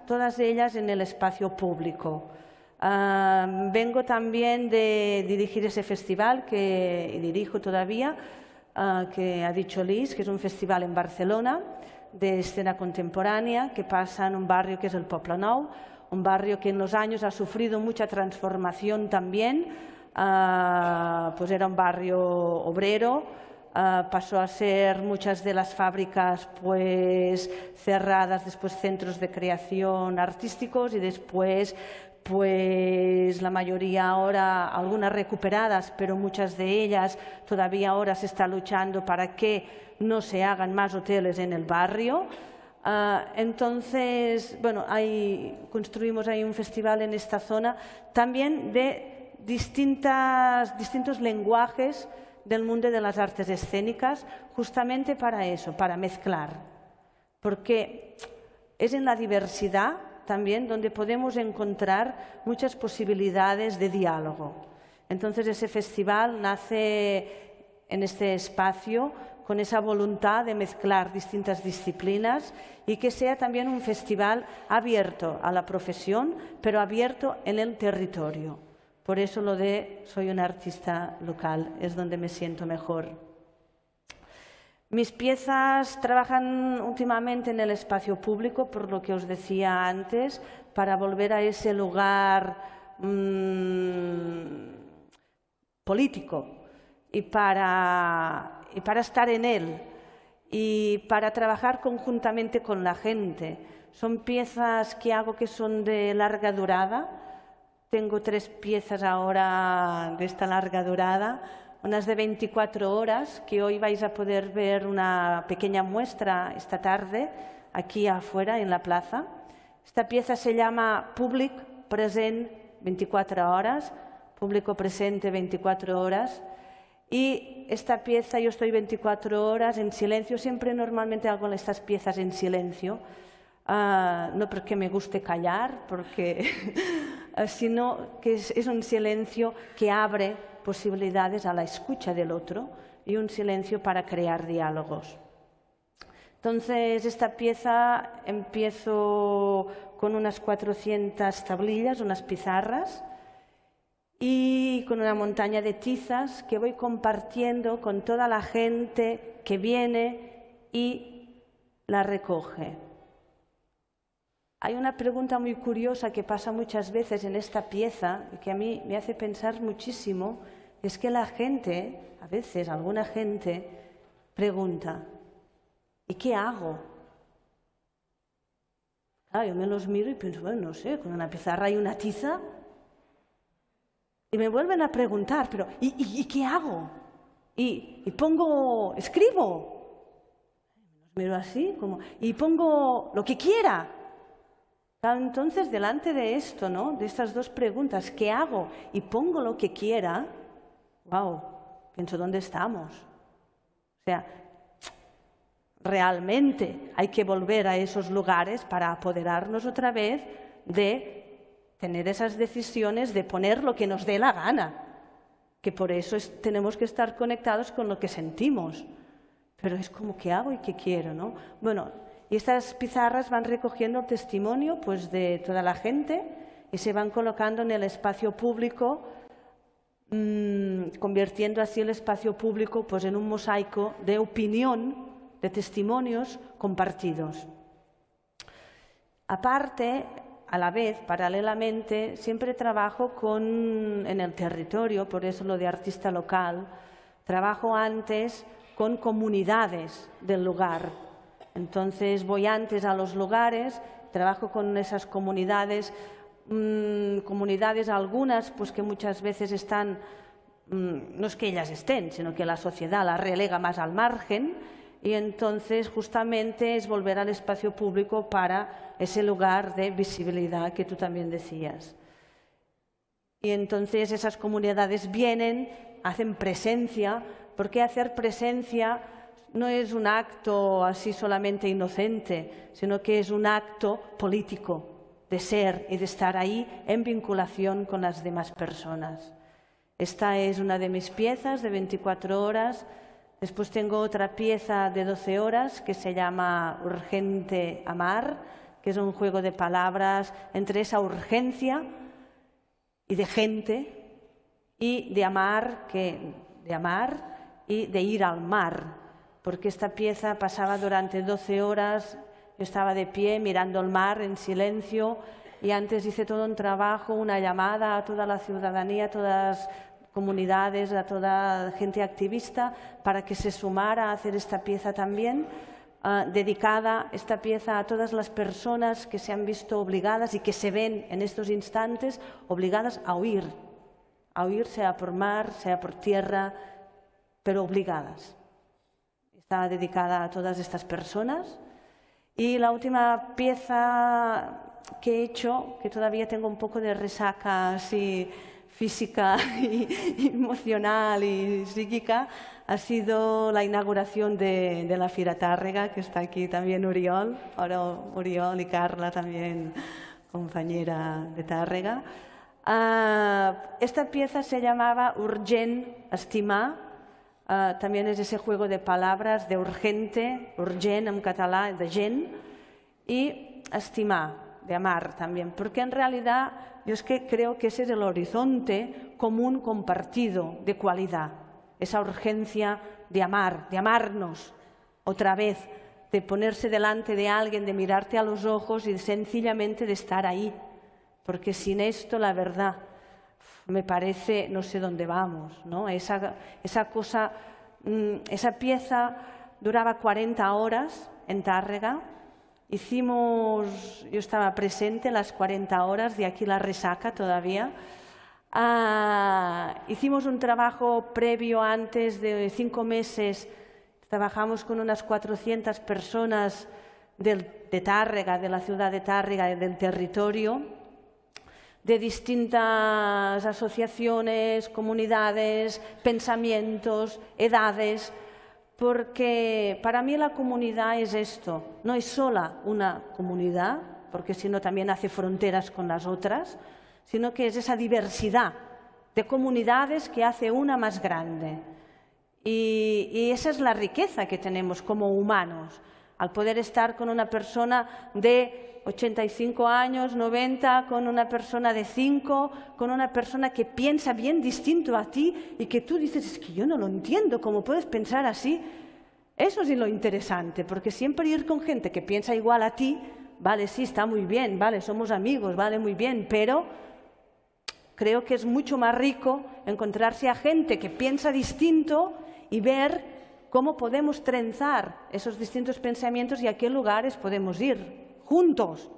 todas ellas en el espacio público. Uh, vengo también de dirigir ese festival que dirijo todavía, uh, que ha dicho Liz, que es un festival en Barcelona de escena contemporánea que pasa en un barrio que es el Poblenou, un barrio que en los años ha sufrido mucha transformación también. Uh, pues era un barrio obrero, uh, pasó a ser muchas de las fábricas pues cerradas, después centros de creación artísticos y después pues la mayoría ahora, algunas recuperadas, pero muchas de ellas todavía ahora se está luchando para que no se hagan más hoteles en el barrio. Uh, entonces, bueno, hay, construimos ahí un festival en esta zona también de distintas, distintos lenguajes del mundo de las artes escénicas, justamente para eso, para mezclar. Porque es en la diversidad también donde podemos encontrar muchas posibilidades de diálogo. Entonces, ese festival nace en este espacio con esa voluntad de mezclar distintas disciplinas y que sea también un festival abierto a la profesión, pero abierto en el territorio. Por eso lo de soy un artista local, es donde me siento mejor. Mis piezas trabajan últimamente en el espacio público, por lo que os decía antes, para volver a ese lugar mmm, político y para, y para estar en él y para trabajar conjuntamente con la gente. Son piezas que hago que son de larga durada. Tengo tres piezas ahora de esta larga durada, unas de veinticuatro horas, que hoy vais a poder ver una pequeña muestra esta tarde, aquí afuera en la plaza. Esta pieza se llama Públic Present veinticuatro horas, público presente veinticuatro horas. Y esta pieza yo estoy veinticuatro horas en silencio, siempre normalmente hago estas piezas en silencio, uh, no porque me guste callar, porque, sino que es, es un silencio que abre posibilidades a la escucha del otro y un silencio para crear diálogos. Entonces, esta pieza empiezo con unas cuatrocientas tablillas, unas pizarras, y con una montaña de tizas que voy compartiendo con toda la gente que viene y la recoge. Hay una pregunta muy curiosa que pasa muchas veces en esta pieza y que a mí me hace pensar muchísimo, es que la gente, a veces alguna gente, pregunta, ¿y qué hago? Ah, yo me los miro y pienso, bueno, no sé, con una pizarra y una tiza. Y me vuelven a preguntar, pero ¿y, y, y qué hago? Y, y pongo, escribo. Los miro así, como, y pongo lo que quiera. Entonces, delante de esto, ¿no? De estas dos preguntas, ¿qué hago? Y pongo lo que quiera, wow, pienso, ¿dónde estamos? O sea, realmente hay que volver a esos lugares para apoderarnos otra vez de tener esas decisiones de poner lo que nos dé la gana, que por eso es, tenemos que estar conectados con lo que sentimos. Pero es como, ¿qué hago y qué quiero, no? Bueno, y estas pizarras van recogiendo el testimonio pues, de toda la gente y se van colocando en el espacio público, mmm, convirtiendo así el espacio público pues, en un mosaico de opinión, de testimonios compartidos. Aparte, a la vez, paralelamente, siempre trabajo con, en el territorio, por eso lo de artista local, trabajo antes con comunidades del lugar. Entonces voy antes a los lugares, trabajo con esas comunidades, mmm, comunidades algunas pues que muchas veces están, mmm, no es que ellas estén, sino que la sociedad las relega más al margen. Y entonces justamente es volver al espacio público para ese lugar de visibilidad que tú también decías. Y entonces esas comunidades vienen, hacen presencia, porque hacer presencia no es un acto así solamente inocente, sino que es un acto político de ser y de estar ahí en vinculación con las demás personas. Esta es una de mis piezas de veinticuatro horas. Después tengo otra pieza de doce horas que se llama Urgente Amar, que es un juego de palabras entre esa urgencia y de gente y de amar, que, de amar y de ir al mar, porque esta pieza pasaba durante doce horas, yo estaba de pie mirando el mar en silencio y antes hice todo un trabajo, una llamada a toda la ciudadanía, a todas las comunidades, a toda gente activista para que se sumara a hacer esta pieza también. Uh, dedicada esta pieza a todas las personas que se han visto obligadas y que se ven en estos instantes obligadas a huir, a huir sea por mar, sea por tierra, pero obligadas. Está dedicada a todas estas personas. Y la última pieza que he hecho, que todavía tengo un poco de resaca así física y emocional y psíquica, ha sido la inauguración de, de la Fira Tàrrega, que está aquí también Oriol, ahora Oriol y Carla también, compañera de Tàrrega. Uh, esta pieza se llamaba Urgent Estimar, uh, también es ese juego de palabras de urgente, urgent en català, de gent, y estimar, de amar también, porque en realidad yo es que creo que ese es el horizonte común compartido de cualidad. Esa urgencia de amar, de amarnos otra vez, de ponerse delante de alguien, de mirarte a los ojos y sencillamente de estar ahí. Porque sin esto, la verdad, me parece, no sé dónde vamos, ¿no? Esa, esa cosa, esa pieza duraba cuarenta horas en Tàrrega. Hicimos, yo estaba presente las cuarenta horas, de aquí la resaca todavía. Uh, hicimos un trabajo previo antes de cinco meses, trabajamos con unas cuatrocientas personas del, de Tàrrega, de la ciudad de Tàrrega, del territorio, de distintas asociaciones, comunidades, pensamientos, edades, porque para mí la comunidad es esto, no es sola una comunidad, porque si no también hace fronteras con las otras, sino que es esa diversidad de comunidades que hace una más grande. Y, y esa es la riqueza que tenemos como humanos, al poder estar con una persona de ochenta y cinco años, noventa, con una persona de cinco, con una persona que piensa bien distinto a ti y que tú dices, es que yo no lo entiendo, ¿cómo puedes pensar así? Eso es lo interesante, porque siempre ir con gente que piensa igual a ti, vale, sí, está muy bien, vale, somos amigos, vale, muy bien, pero creo que es mucho más rico encontrarse a gente que piensa distinto y ver cómo podemos trenzar esos distintos pensamientos y a qué lugares podemos ir juntos.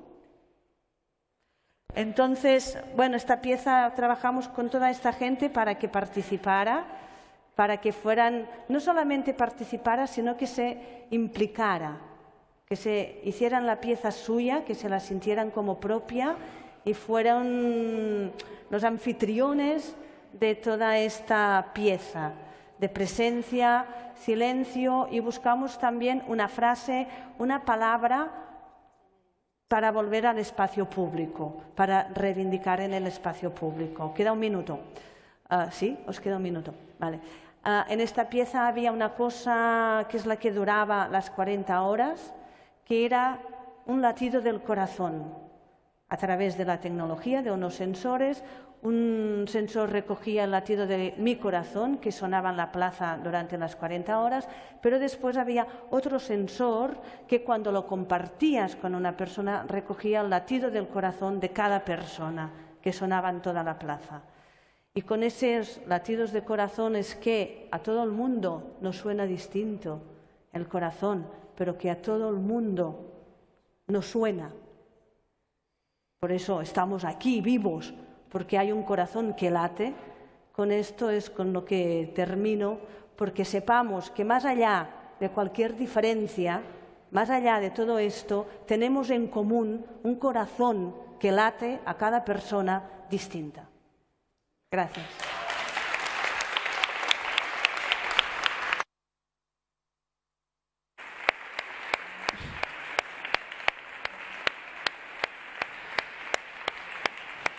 Entonces, bueno, esta pieza trabajamos con toda esta gente para que participara, para que fueran, no solamente participara, sino que se implicara, que se hicieran la pieza suya, que se la sintieran como propia y fueran los anfitriones de toda esta pieza, de presencia, silencio, y buscamos también una frase, una palabra para volver al espacio público, para reivindicar en el espacio público. Queda un minuto. Uh, ¿Sí? ¿Os queda un minuto? Vale. Uh, en esta pieza había una cosa que es la que duraba las cuarenta horas, que era un latido del corazón a través de la tecnología, de unos sensores. Un sensor recogía el latido de mi corazón, que sonaba en la plaza durante las cuarenta horas, pero después había otro sensor que cuando lo compartías con una persona recogía el latido del corazón de cada persona, que sonaba en toda la plaza. Y con esos latidos de corazón es que a todo el mundo nos suena distinto el corazón, pero que a todo el mundo nos suena. Por eso estamos aquí vivos, porque hay un corazón que late. Con esto es con lo que termino, porque sepamos que más allá de cualquier diferencia, más allá de todo esto, tenemos en común un corazón que late a cada persona distinta. Gracias.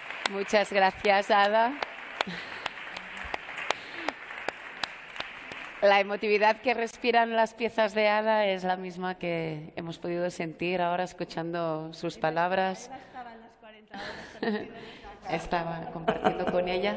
Muchas gracias, Ada. La emotividad que respiran las piezas de Ada es la misma que hemos podido sentir ahora escuchando sus palabras. Estaba compartiendo con ella.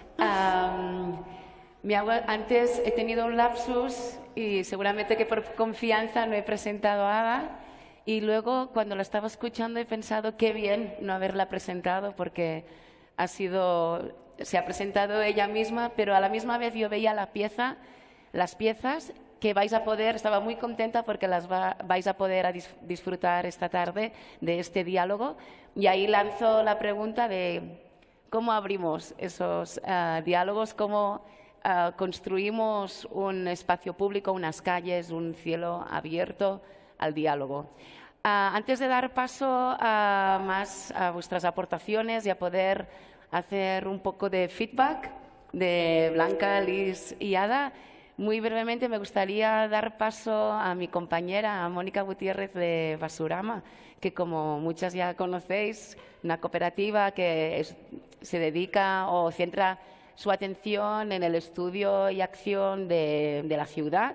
Um, me hago, antes he tenido un lapsus y seguramente que por confianza no he presentado a Ada. Y luego, cuando la estaba escuchando, he pensado qué bien no haberla presentado porque ha sido, se ha presentado ella misma, pero a la misma vez yo veía la pieza, las piezas que vais a poder, estaba muy contenta porque las va, vais a poder a dis, disfrutar esta tarde de este diálogo. Y ahí lanzo la pregunta de cómo abrimos esos uh, diálogos, cómo uh, construimos un espacio público, unas calles, un cielo abierto al diálogo. Uh, antes de dar paso a más a vuestras aportaciones y a poder hacer un poco de feedback de Blanca, Liz y Ada, muy brevemente me gustaría dar paso a mi compañera, a Mónica Gutiérrez de Basurama, que como muchas ya conocéis, una cooperativa que es, se dedica o centra su atención en el estudio y acción de, de la ciudad,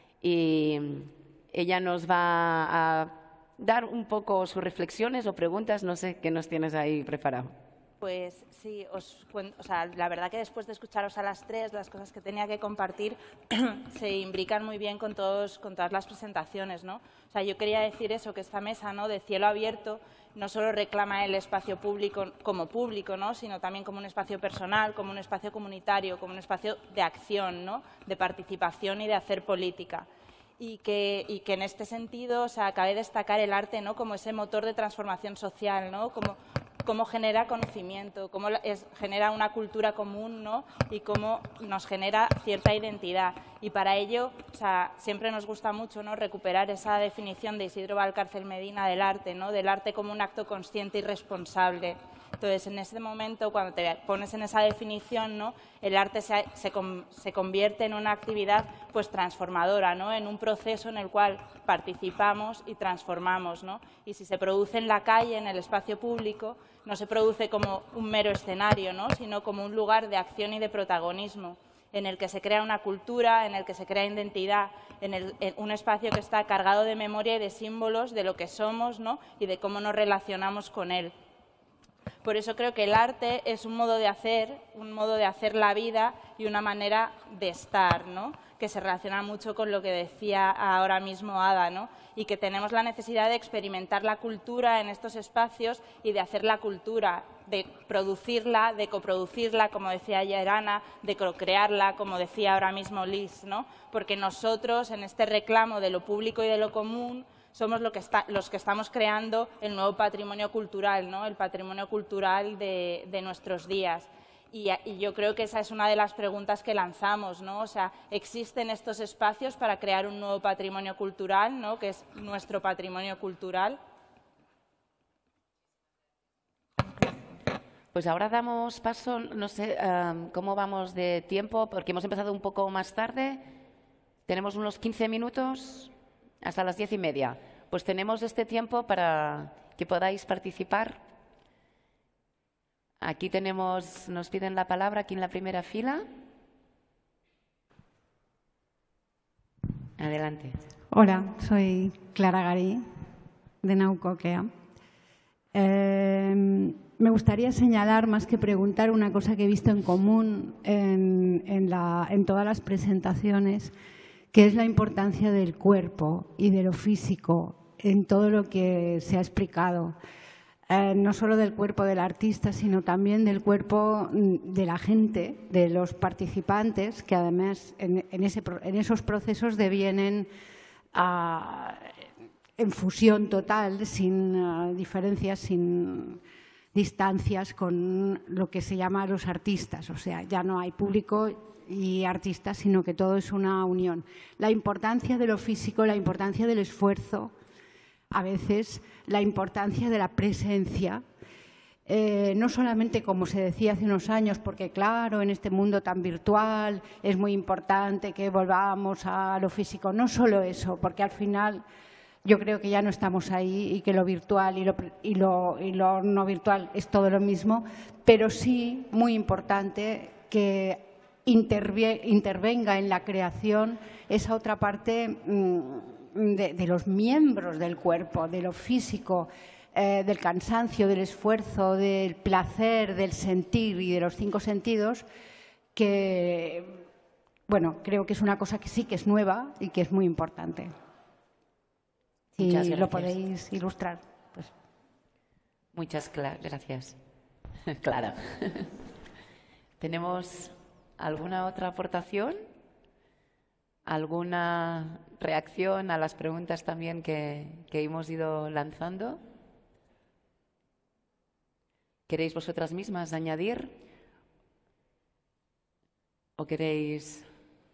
y ella nos va a dar un poco sus reflexiones o preguntas, no sé qué nos tienes ahí preparado.
Pues sí, os cuento, o sea, la verdad que después de escucharos a las tres, las cosas que tenía que compartir se imbrican muy bien con, todos, con todas las presentaciones, ¿no? O sea, yo quería decir eso, que esta mesa, ¿no?, de cielo abierto no solo reclama el espacio público como público, ¿no?, sino también como un espacio personal, como un espacio comunitario, como un espacio de acción, ¿no?, de participación y de hacer política. Y que, y que en este sentido, o sea, cabe destacar el arte, ¿no?, como ese motor de transformación social, ¿no?, como cómo genera conocimiento, cómo es, genera una cultura común, ¿no?, y cómo nos genera cierta identidad. Y para ello, o sea, siempre nos gusta mucho, ¿no?, recuperar esa definición de Isidro Valcárcel Medina del arte, ¿no?, del arte como un acto consciente y responsable. Entonces, en ese momento, cuando te pones en esa definición, ¿no?, el arte se, se, se convierte en una actividad pues, transformadora, ¿no?, en un proceso en el cual participamos y transformamos, ¿no? Y si se produce en la calle, en el espacio público, no se produce como un mero escenario, ¿no?, sino como un lugar de acción y de protagonismo, en el que se crea una cultura, en el que se crea identidad, en, el, en un espacio que está cargado de memoria y de símbolos de lo que somos, ¿no?, y de cómo nos relacionamos con él. Por eso creo que el arte es un modo de hacer, un modo de hacer la vida y una manera de estar, ¿no?, que se relaciona mucho con lo que decía ahora mismo Ada, ¿no?, y que tenemos la necesidad de experimentar la cultura en estos espacios y de hacer la cultura, de producirla, de coproducirla, como decía ya Erana, de crearla, como decía ahora mismo Liz, ¿no?, porque nosotros en este reclamo de lo público y de lo común somos lo que está, los que estamos creando el nuevo patrimonio cultural, ¿no?, el patrimonio cultural de, de nuestros días. Y, y yo creo que esa es una de las preguntas que lanzamos, ¿no? O sea, ¿existen estos espacios para crear un nuevo patrimonio cultural, ¿no?, que es nuestro patrimonio cultural?
Pues ahora damos paso, no sé um, cómo vamos de tiempo, porque hemos empezado un poco más tarde. Tenemos unos quince minutos hasta las diez y media. Pues tenemos este tiempo para que podáis participar. Aquí tenemos, nos piden la palabra, aquí en la primera fila. Adelante.
Hola, soy Clara Garí, de Naucocrea. Eh, me gustaría señalar, más que preguntar, una cosa que he visto en común en, en, la, en todas las presentaciones, que es la importancia del cuerpo y de lo físico en todo lo que se ha explicado. Eh, no solo del cuerpo del artista, sino también del cuerpo de la gente, de los participantes, que además en, en, ese, en esos procesos devienen a, en fusión total, sin uh, diferencias, sin distancias con lo que se llama los artistas. O sea, ya no hay público y artistas, sino que todo es una unión. La importancia de lo físico, la importancia del esfuerzo, a veces la importancia de la presencia, eh, no solamente como se decía hace unos años, porque claro, en este mundo tan virtual es muy importante que volvamos a lo físico, no solo eso, porque al final yo creo que ya no estamos ahí y que lo virtual y lo, y lo, y lo no virtual es todo lo mismo, pero sí muy importante que intervenga en la creación esa otra parte de, de los miembros del cuerpo, de lo físico, eh, del cansancio, del esfuerzo, del placer, del sentir y de los cinco sentidos, que, bueno, creo que es una cosa que sí que es nueva y que es muy importante. Si lo podéis ilustrar. Pues.
Muchas gracias. Clara. ¿Tenemos alguna otra aportación? ¿Alguna reacción a las preguntas también que, que hemos ido lanzando? ¿Queréis vosotras mismas añadir? ¿O queréis...?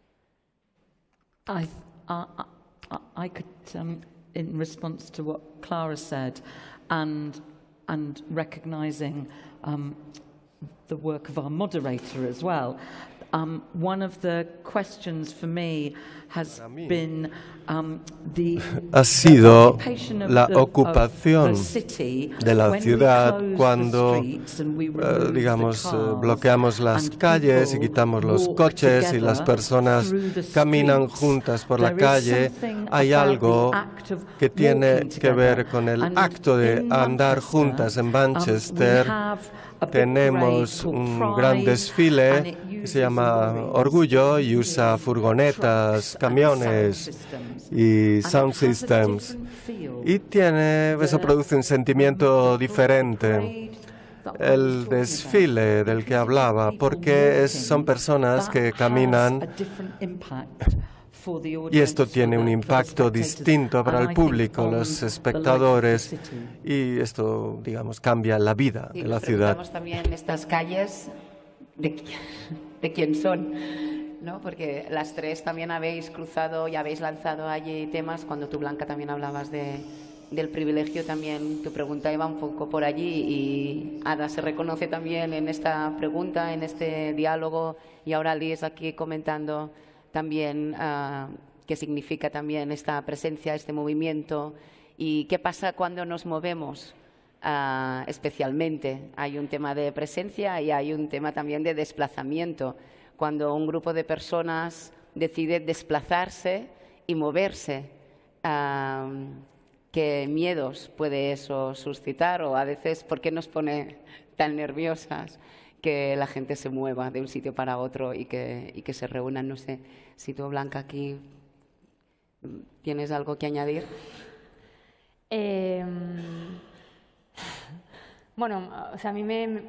I, I, I, I could, um, in response to what Clara said, and, and recognising um, the work of our moderator as well, Um, one of the questions for me has been um, the
ha sido la ocupación de la ciudad cuando, eh, digamos, bloqueamos las calles y quitamos los coches y las personas caminan juntas por la calle. Hay algo que tiene que ver con el acto de andar juntas. En Manchester tenemos un gran desfile que se llama Orgullo y usa furgonetas, camiones y sound systems. Y tiene, eso produce un sentimiento diferente. El desfile del que hablaba, porque es, son personas que caminan y esto tiene un impacto distinto para el público, los espectadores, y esto, digamos, cambia la vida de la ciudad.
Preguntamos también estas calles de, de quién son, ¿no? Porque las tres también habéis cruzado y habéis lanzado allí temas. Cuando tú, Blanca, también hablabas de, del privilegio, también tu pregunta iba un poco por allí, y Ada se reconoce también en esta pregunta, en este diálogo, y ahora Liz aquí comentando también uh, qué significa también esta presencia, este movimiento, y qué pasa cuando nos movemos. Uh, especialmente hay un tema de presencia y hay un tema también de desplazamiento. Cuando un grupo de personas decide desplazarse y moverse, uh, ¿qué miedos puede eso suscitar? O a veces, ¿por qué nos pone tan nerviosas que la gente se mueva de un sitio para otro y que, y que se reúnan? No sé si tú, Blanca, aquí tienes algo que añadir.
Eh, bueno, o sea, a mí me...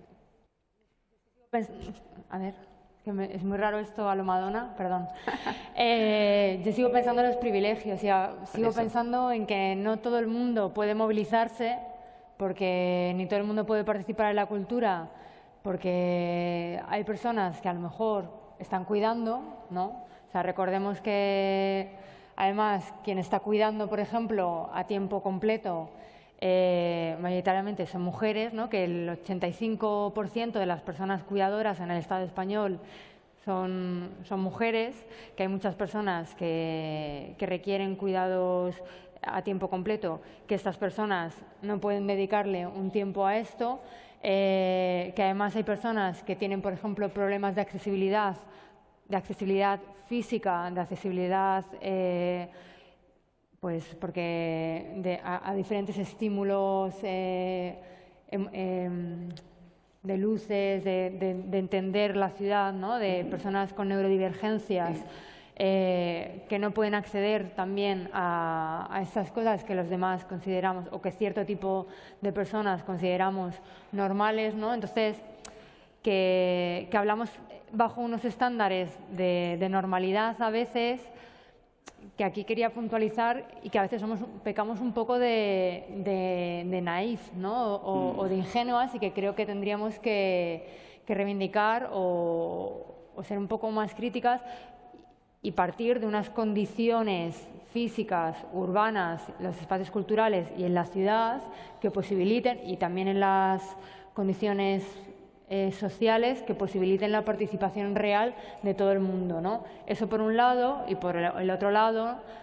A ver, que me, es muy raro esto a lo Madonna, perdón. Eh, yo sigo pensando en los privilegios, o sea, sigo pensando en que no todo el mundo puede movilizarse, porque ni todo el mundo puede participar en la cultura, porque hay personas que a lo mejor están cuidando, ¿no? O sea, recordemos que, además, quien está cuidando, por ejemplo, a tiempo completo, eh, mayoritariamente son mujeres, ¿no? Que el ochenta y cinco por ciento de las personas cuidadoras en el Estado español son, son mujeres, que hay muchas personas que, que requieren cuidados a tiempo completo, que estas personas no pueden dedicarle un tiempo a esto, eh, que además hay personas que tienen, por ejemplo, problemas de accesibilidad, de accesibilidad física, de accesibilidad, eh, pues porque de, a, a diferentes estímulos eh, em, em, de luces, de, de, de entender la ciudad, ¿no? De personas con neurodivergencias. Eh, que no pueden acceder también a, a estas cosas que los demás consideramos, o que cierto tipo de personas consideramos normales, ¿no? Entonces, que, que hablamos bajo unos estándares de, de normalidad a veces, que aquí quería puntualizar, y que a veces somos, pecamos un poco de, de, de naif, ¿no? O, o de ingenuas, y que creo que tendríamos que, que reivindicar o, o ser un poco más críticas y partir de unas condiciones físicas, urbanas, los espacios culturales y en la ciudad que posibiliten, y también en las condiciones eh, sociales que posibiliten la participación real de todo el mundo, ¿no? Eso por un lado, y por el otro lado,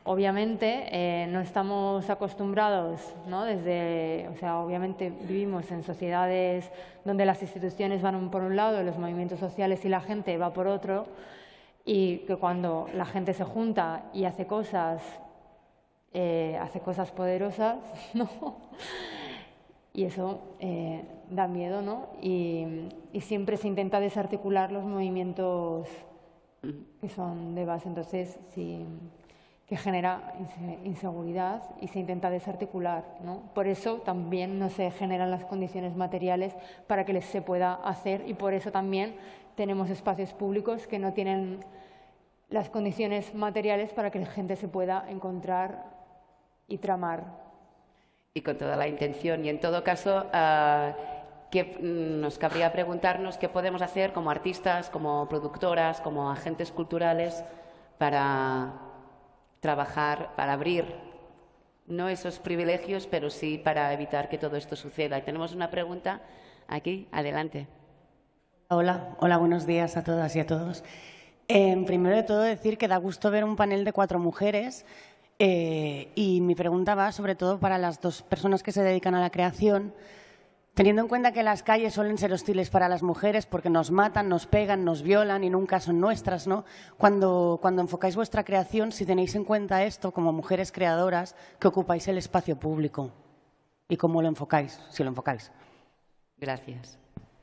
obviamente eh, no estamos acostumbrados, ¿no? Desde, o sea, obviamente vivimos en sociedades donde las instituciones van por un lado, los movimientos sociales y la gente va por otro, y que cuando la gente se junta y hace cosas, eh, hace cosas poderosas, ¿no? Y eso eh, da miedo, ¿no? Y, y siempre se intenta desarticular los movimientos que son de base, entonces sí, que genera inseguridad y se intenta desarticular, ¿no? Por eso también no se generan las condiciones materiales para que les se pueda hacer, y por eso también tenemos espacios públicos que no tienen las condiciones materiales para que la gente se pueda encontrar y tramar.
Y con toda la intención. Y en todo caso, uh, que nos cabría preguntarnos qué podemos hacer como artistas, como productoras, como agentes culturales para trabajar, para abrir no esos privilegios, pero sí para evitar que todo esto suceda. Y tenemos una pregunta aquí. Adelante.
Hola, hola, buenos días a todas y a todos. Eh, primero de todo decir que da gusto ver un panel de cuatro mujeres eh, y mi pregunta va sobre todo para las dos personas que se dedican a la creación, teniendo en cuenta que las calles suelen ser hostiles para las mujeres porque nos matan, nos pegan, nos violan y nunca son nuestras, ¿no? Cuando, cuando enfocáis vuestra creación, si tenéis en cuenta esto como mujeres creadoras que ocupáis el espacio público y cómo lo enfocáis, si lo enfocáis.
Gracias.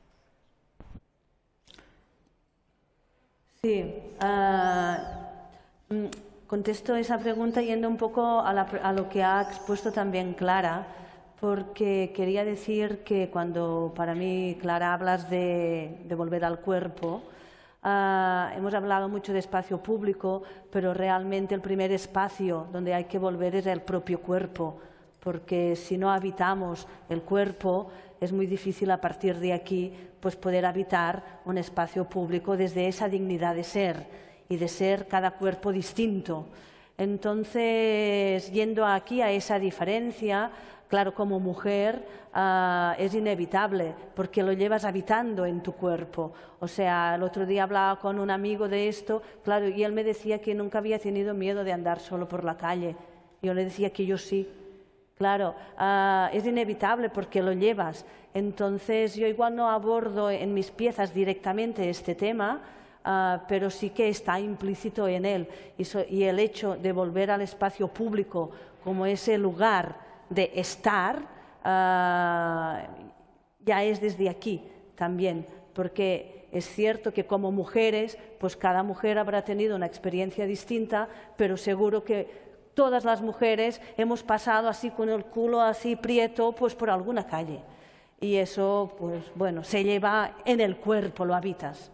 Sí, uh, contesto esa pregunta yendo un poco a, la, a lo que ha expuesto también Clara, porque quería decir que cuando para mí, Clara, hablas de, de volver al cuerpo, uh, hemos hablado mucho de espacio público, pero realmente el primer espacio donde hay que volver es el propio cuerpo, porque si no habitamos el cuerpo, es muy difícil a partir de aquí pues poder habitar un espacio público desde esa dignidad de ser y de ser cada cuerpo distinto. Entonces, yendo aquí a esa diferencia, claro, como mujer uh, es inevitable porque lo llevas habitando en tu cuerpo. O sea, el otro día hablaba con un amigo de esto, claro, y él me decía que nunca había tenido miedo de andar solo por la calle. Yo le decía que yo sí. Claro, uh, es inevitable porque lo llevas. Entonces, yo igual no abordo en mis piezas directamente este tema, uh, pero sí que está implícito en él. Y, so, y el hecho de volver al espacio público como ese lugar de estar, uh, ya es desde aquí también, porque es cierto que como mujeres, pues cada mujer habrá tenido una experiencia distinta, pero seguro que todas las mujeres hemos pasado así con el culo así prieto pues por alguna calle. Y eso, pues bueno, se lleva en el cuerpo, lo habitas.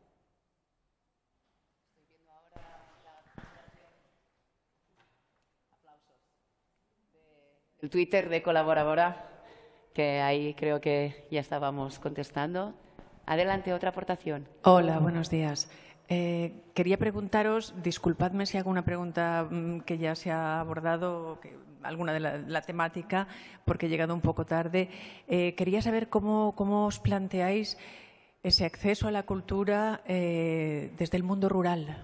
El Twitter de colaboradora, que ahí creo que ya estábamos contestando. Adelante, otra aportación.
Hola, buenos días. Eh, quería preguntaros, disculpadme si hago una pregunta mmm, que ya se ha abordado, que, alguna de la, la temática, porque he llegado un poco tarde. Eh, quería saber cómo, cómo os planteáis ese acceso a la cultura eh, desde el mundo rural.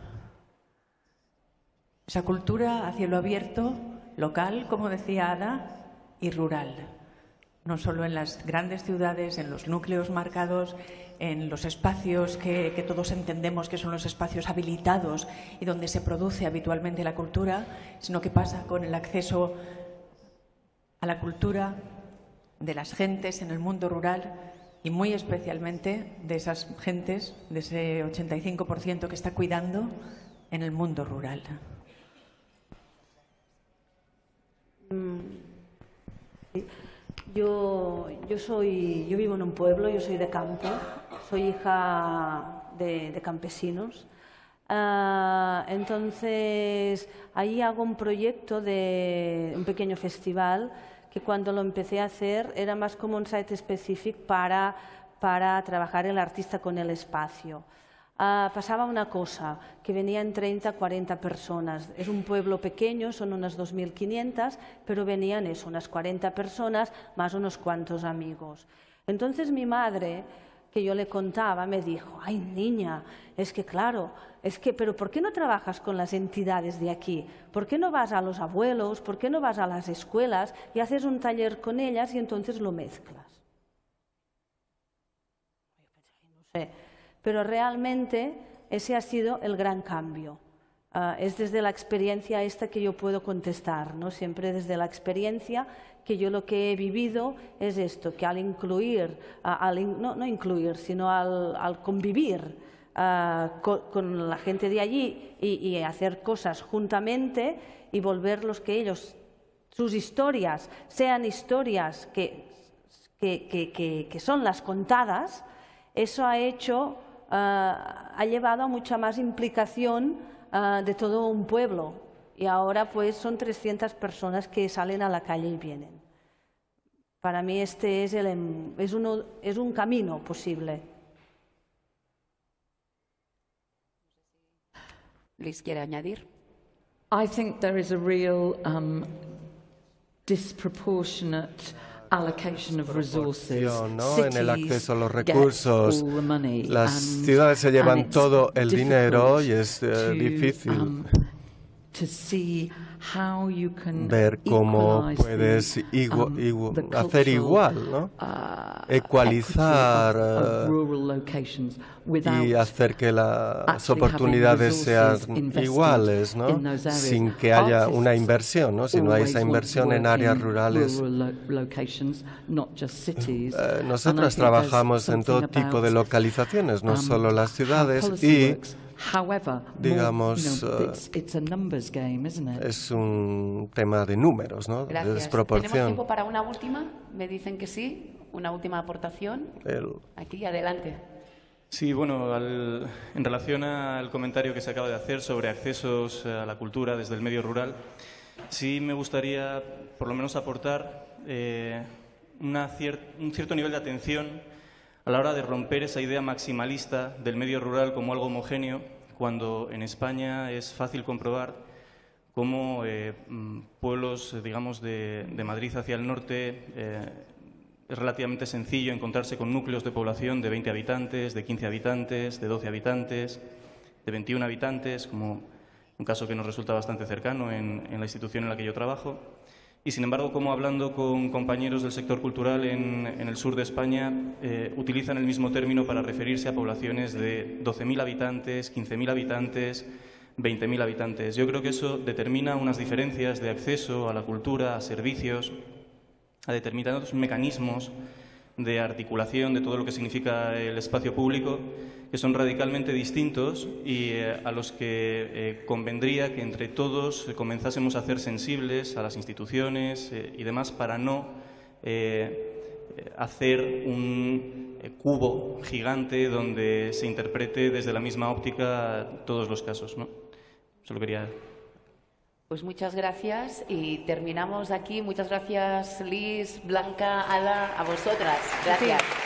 Esa cultura a cielo abierto, local, como decía Ada, y rural. No solo en las grandes ciudades, en los núcleos marcados, en los espacios que, que todos entendemos que son los espacios habilitados y donde se produce habitualmente la cultura, sino que pasa con el acceso a la cultura de las gentes en el mundo rural y muy especialmente de esas gentes, de ese ochenta y cinco por ciento que está cuidando en el mundo rural.
Yo, yo, soy, yo vivo en un pueblo, yo soy de campo, soy hija de, de campesinos. Uh, entonces, ahí hago un proyecto de un pequeño festival que cuando lo empecé a hacer era más como un site específico para, para trabajar el artista con el espacio. Uh, pasaba una cosa, que venían treinta, cuarenta personas. Es un pueblo pequeño, son unas dos mil quinientas, pero venían eso, unas cuarenta personas más unos cuantos amigos. Entonces mi madre que yo le contaba, me dijo, ay niña, es que claro, es que, pero ¿por qué no trabajas con las entidades de aquí? ¿Por qué no vas a los abuelos? ¿Por qué no vas a las escuelas y haces un taller con ellas y entonces lo mezclas? No sé, pero realmente ese ha sido el gran cambio. Uh, es desde la experiencia esta que yo puedo contestar, ¿no? Siempre desde la experiencia que yo lo que he vivido es esto, que al incluir, uh, al in, no, no incluir, sino al, al convivir uh, con, con la gente de allí y, y hacer cosas juntamente y volverlos que ellos, sus historias, sean historias que, que, que, que, que son las contadas, eso ha hecho, uh, ha llevado a mucha más implicación Uh, de todo un pueblo, y ahora pues son trescientas personas que salen a la calle y vienen. Para mí este es, el, es, uno, es un camino posible.
Liz, ¿quiere añadir?
I think there is a real um, disproportionate allocation of resources.
¿no? En el acceso a los recursos, las ciudades se llevan todo el dinero y es uh, difícil ver cómo puedes igu igu hacer igual, ¿no? Ecualizar uh, y hacer que las oportunidades sean iguales, ¿no? Sin que haya una inversión, ¿no? Si no hay esa inversión en áreas rurales. Uh, nosotros trabajamos en todo tipo de localizaciones, no solo las ciudades, y digamos, uh, es un tema de números, ¿no?
Gracias.
De desproporción.
¿Tenemos tiempo para una última? Me dicen que sí. Una última aportación.
El...
Aquí, adelante.
Sí, bueno, al, en relación al comentario que se acaba de hacer sobre accesos a la cultura desde el medio rural, sí me gustaría, por lo menos, aportar eh, una cier un cierto nivel de atención a la hora de romper esa idea maximalista del medio rural como algo homogéneo, cuando en España es fácil comprobar cómo eh, pueblos, digamos, de, de Madrid hacia el norte, eh, es relativamente sencillo encontrarse con núcleos de población de veinte habitantes, de quince habitantes, de doce habitantes, de veintiún habitantes, como un caso que nos resulta bastante cercano en, en la institución en la que yo trabajo. Y, sin embargo, como hablando con compañeros del sector cultural en, en el sur de España, eh, utilizan el mismo término para referirse a poblaciones de doce mil habitantes, quince mil habitantes, veinte mil habitantes. Yo creo que eso determina unas diferencias de acceso a la cultura, a servicios, a determinados mecanismos de articulación de todo lo que significa el espacio público, que son radicalmente distintos y eh, a los que eh, convendría que entre todos eh, comenzásemos a hacer sensibles a las instituciones eh, y demás para no eh, hacer un eh, cubo gigante donde se interprete desde la misma óptica todos los casos, ¿no? Solo quería...
Pues muchas gracias y terminamos aquí. Muchas gracias, Liz, Blanca, Ada, a vosotras. Gracias. Sí.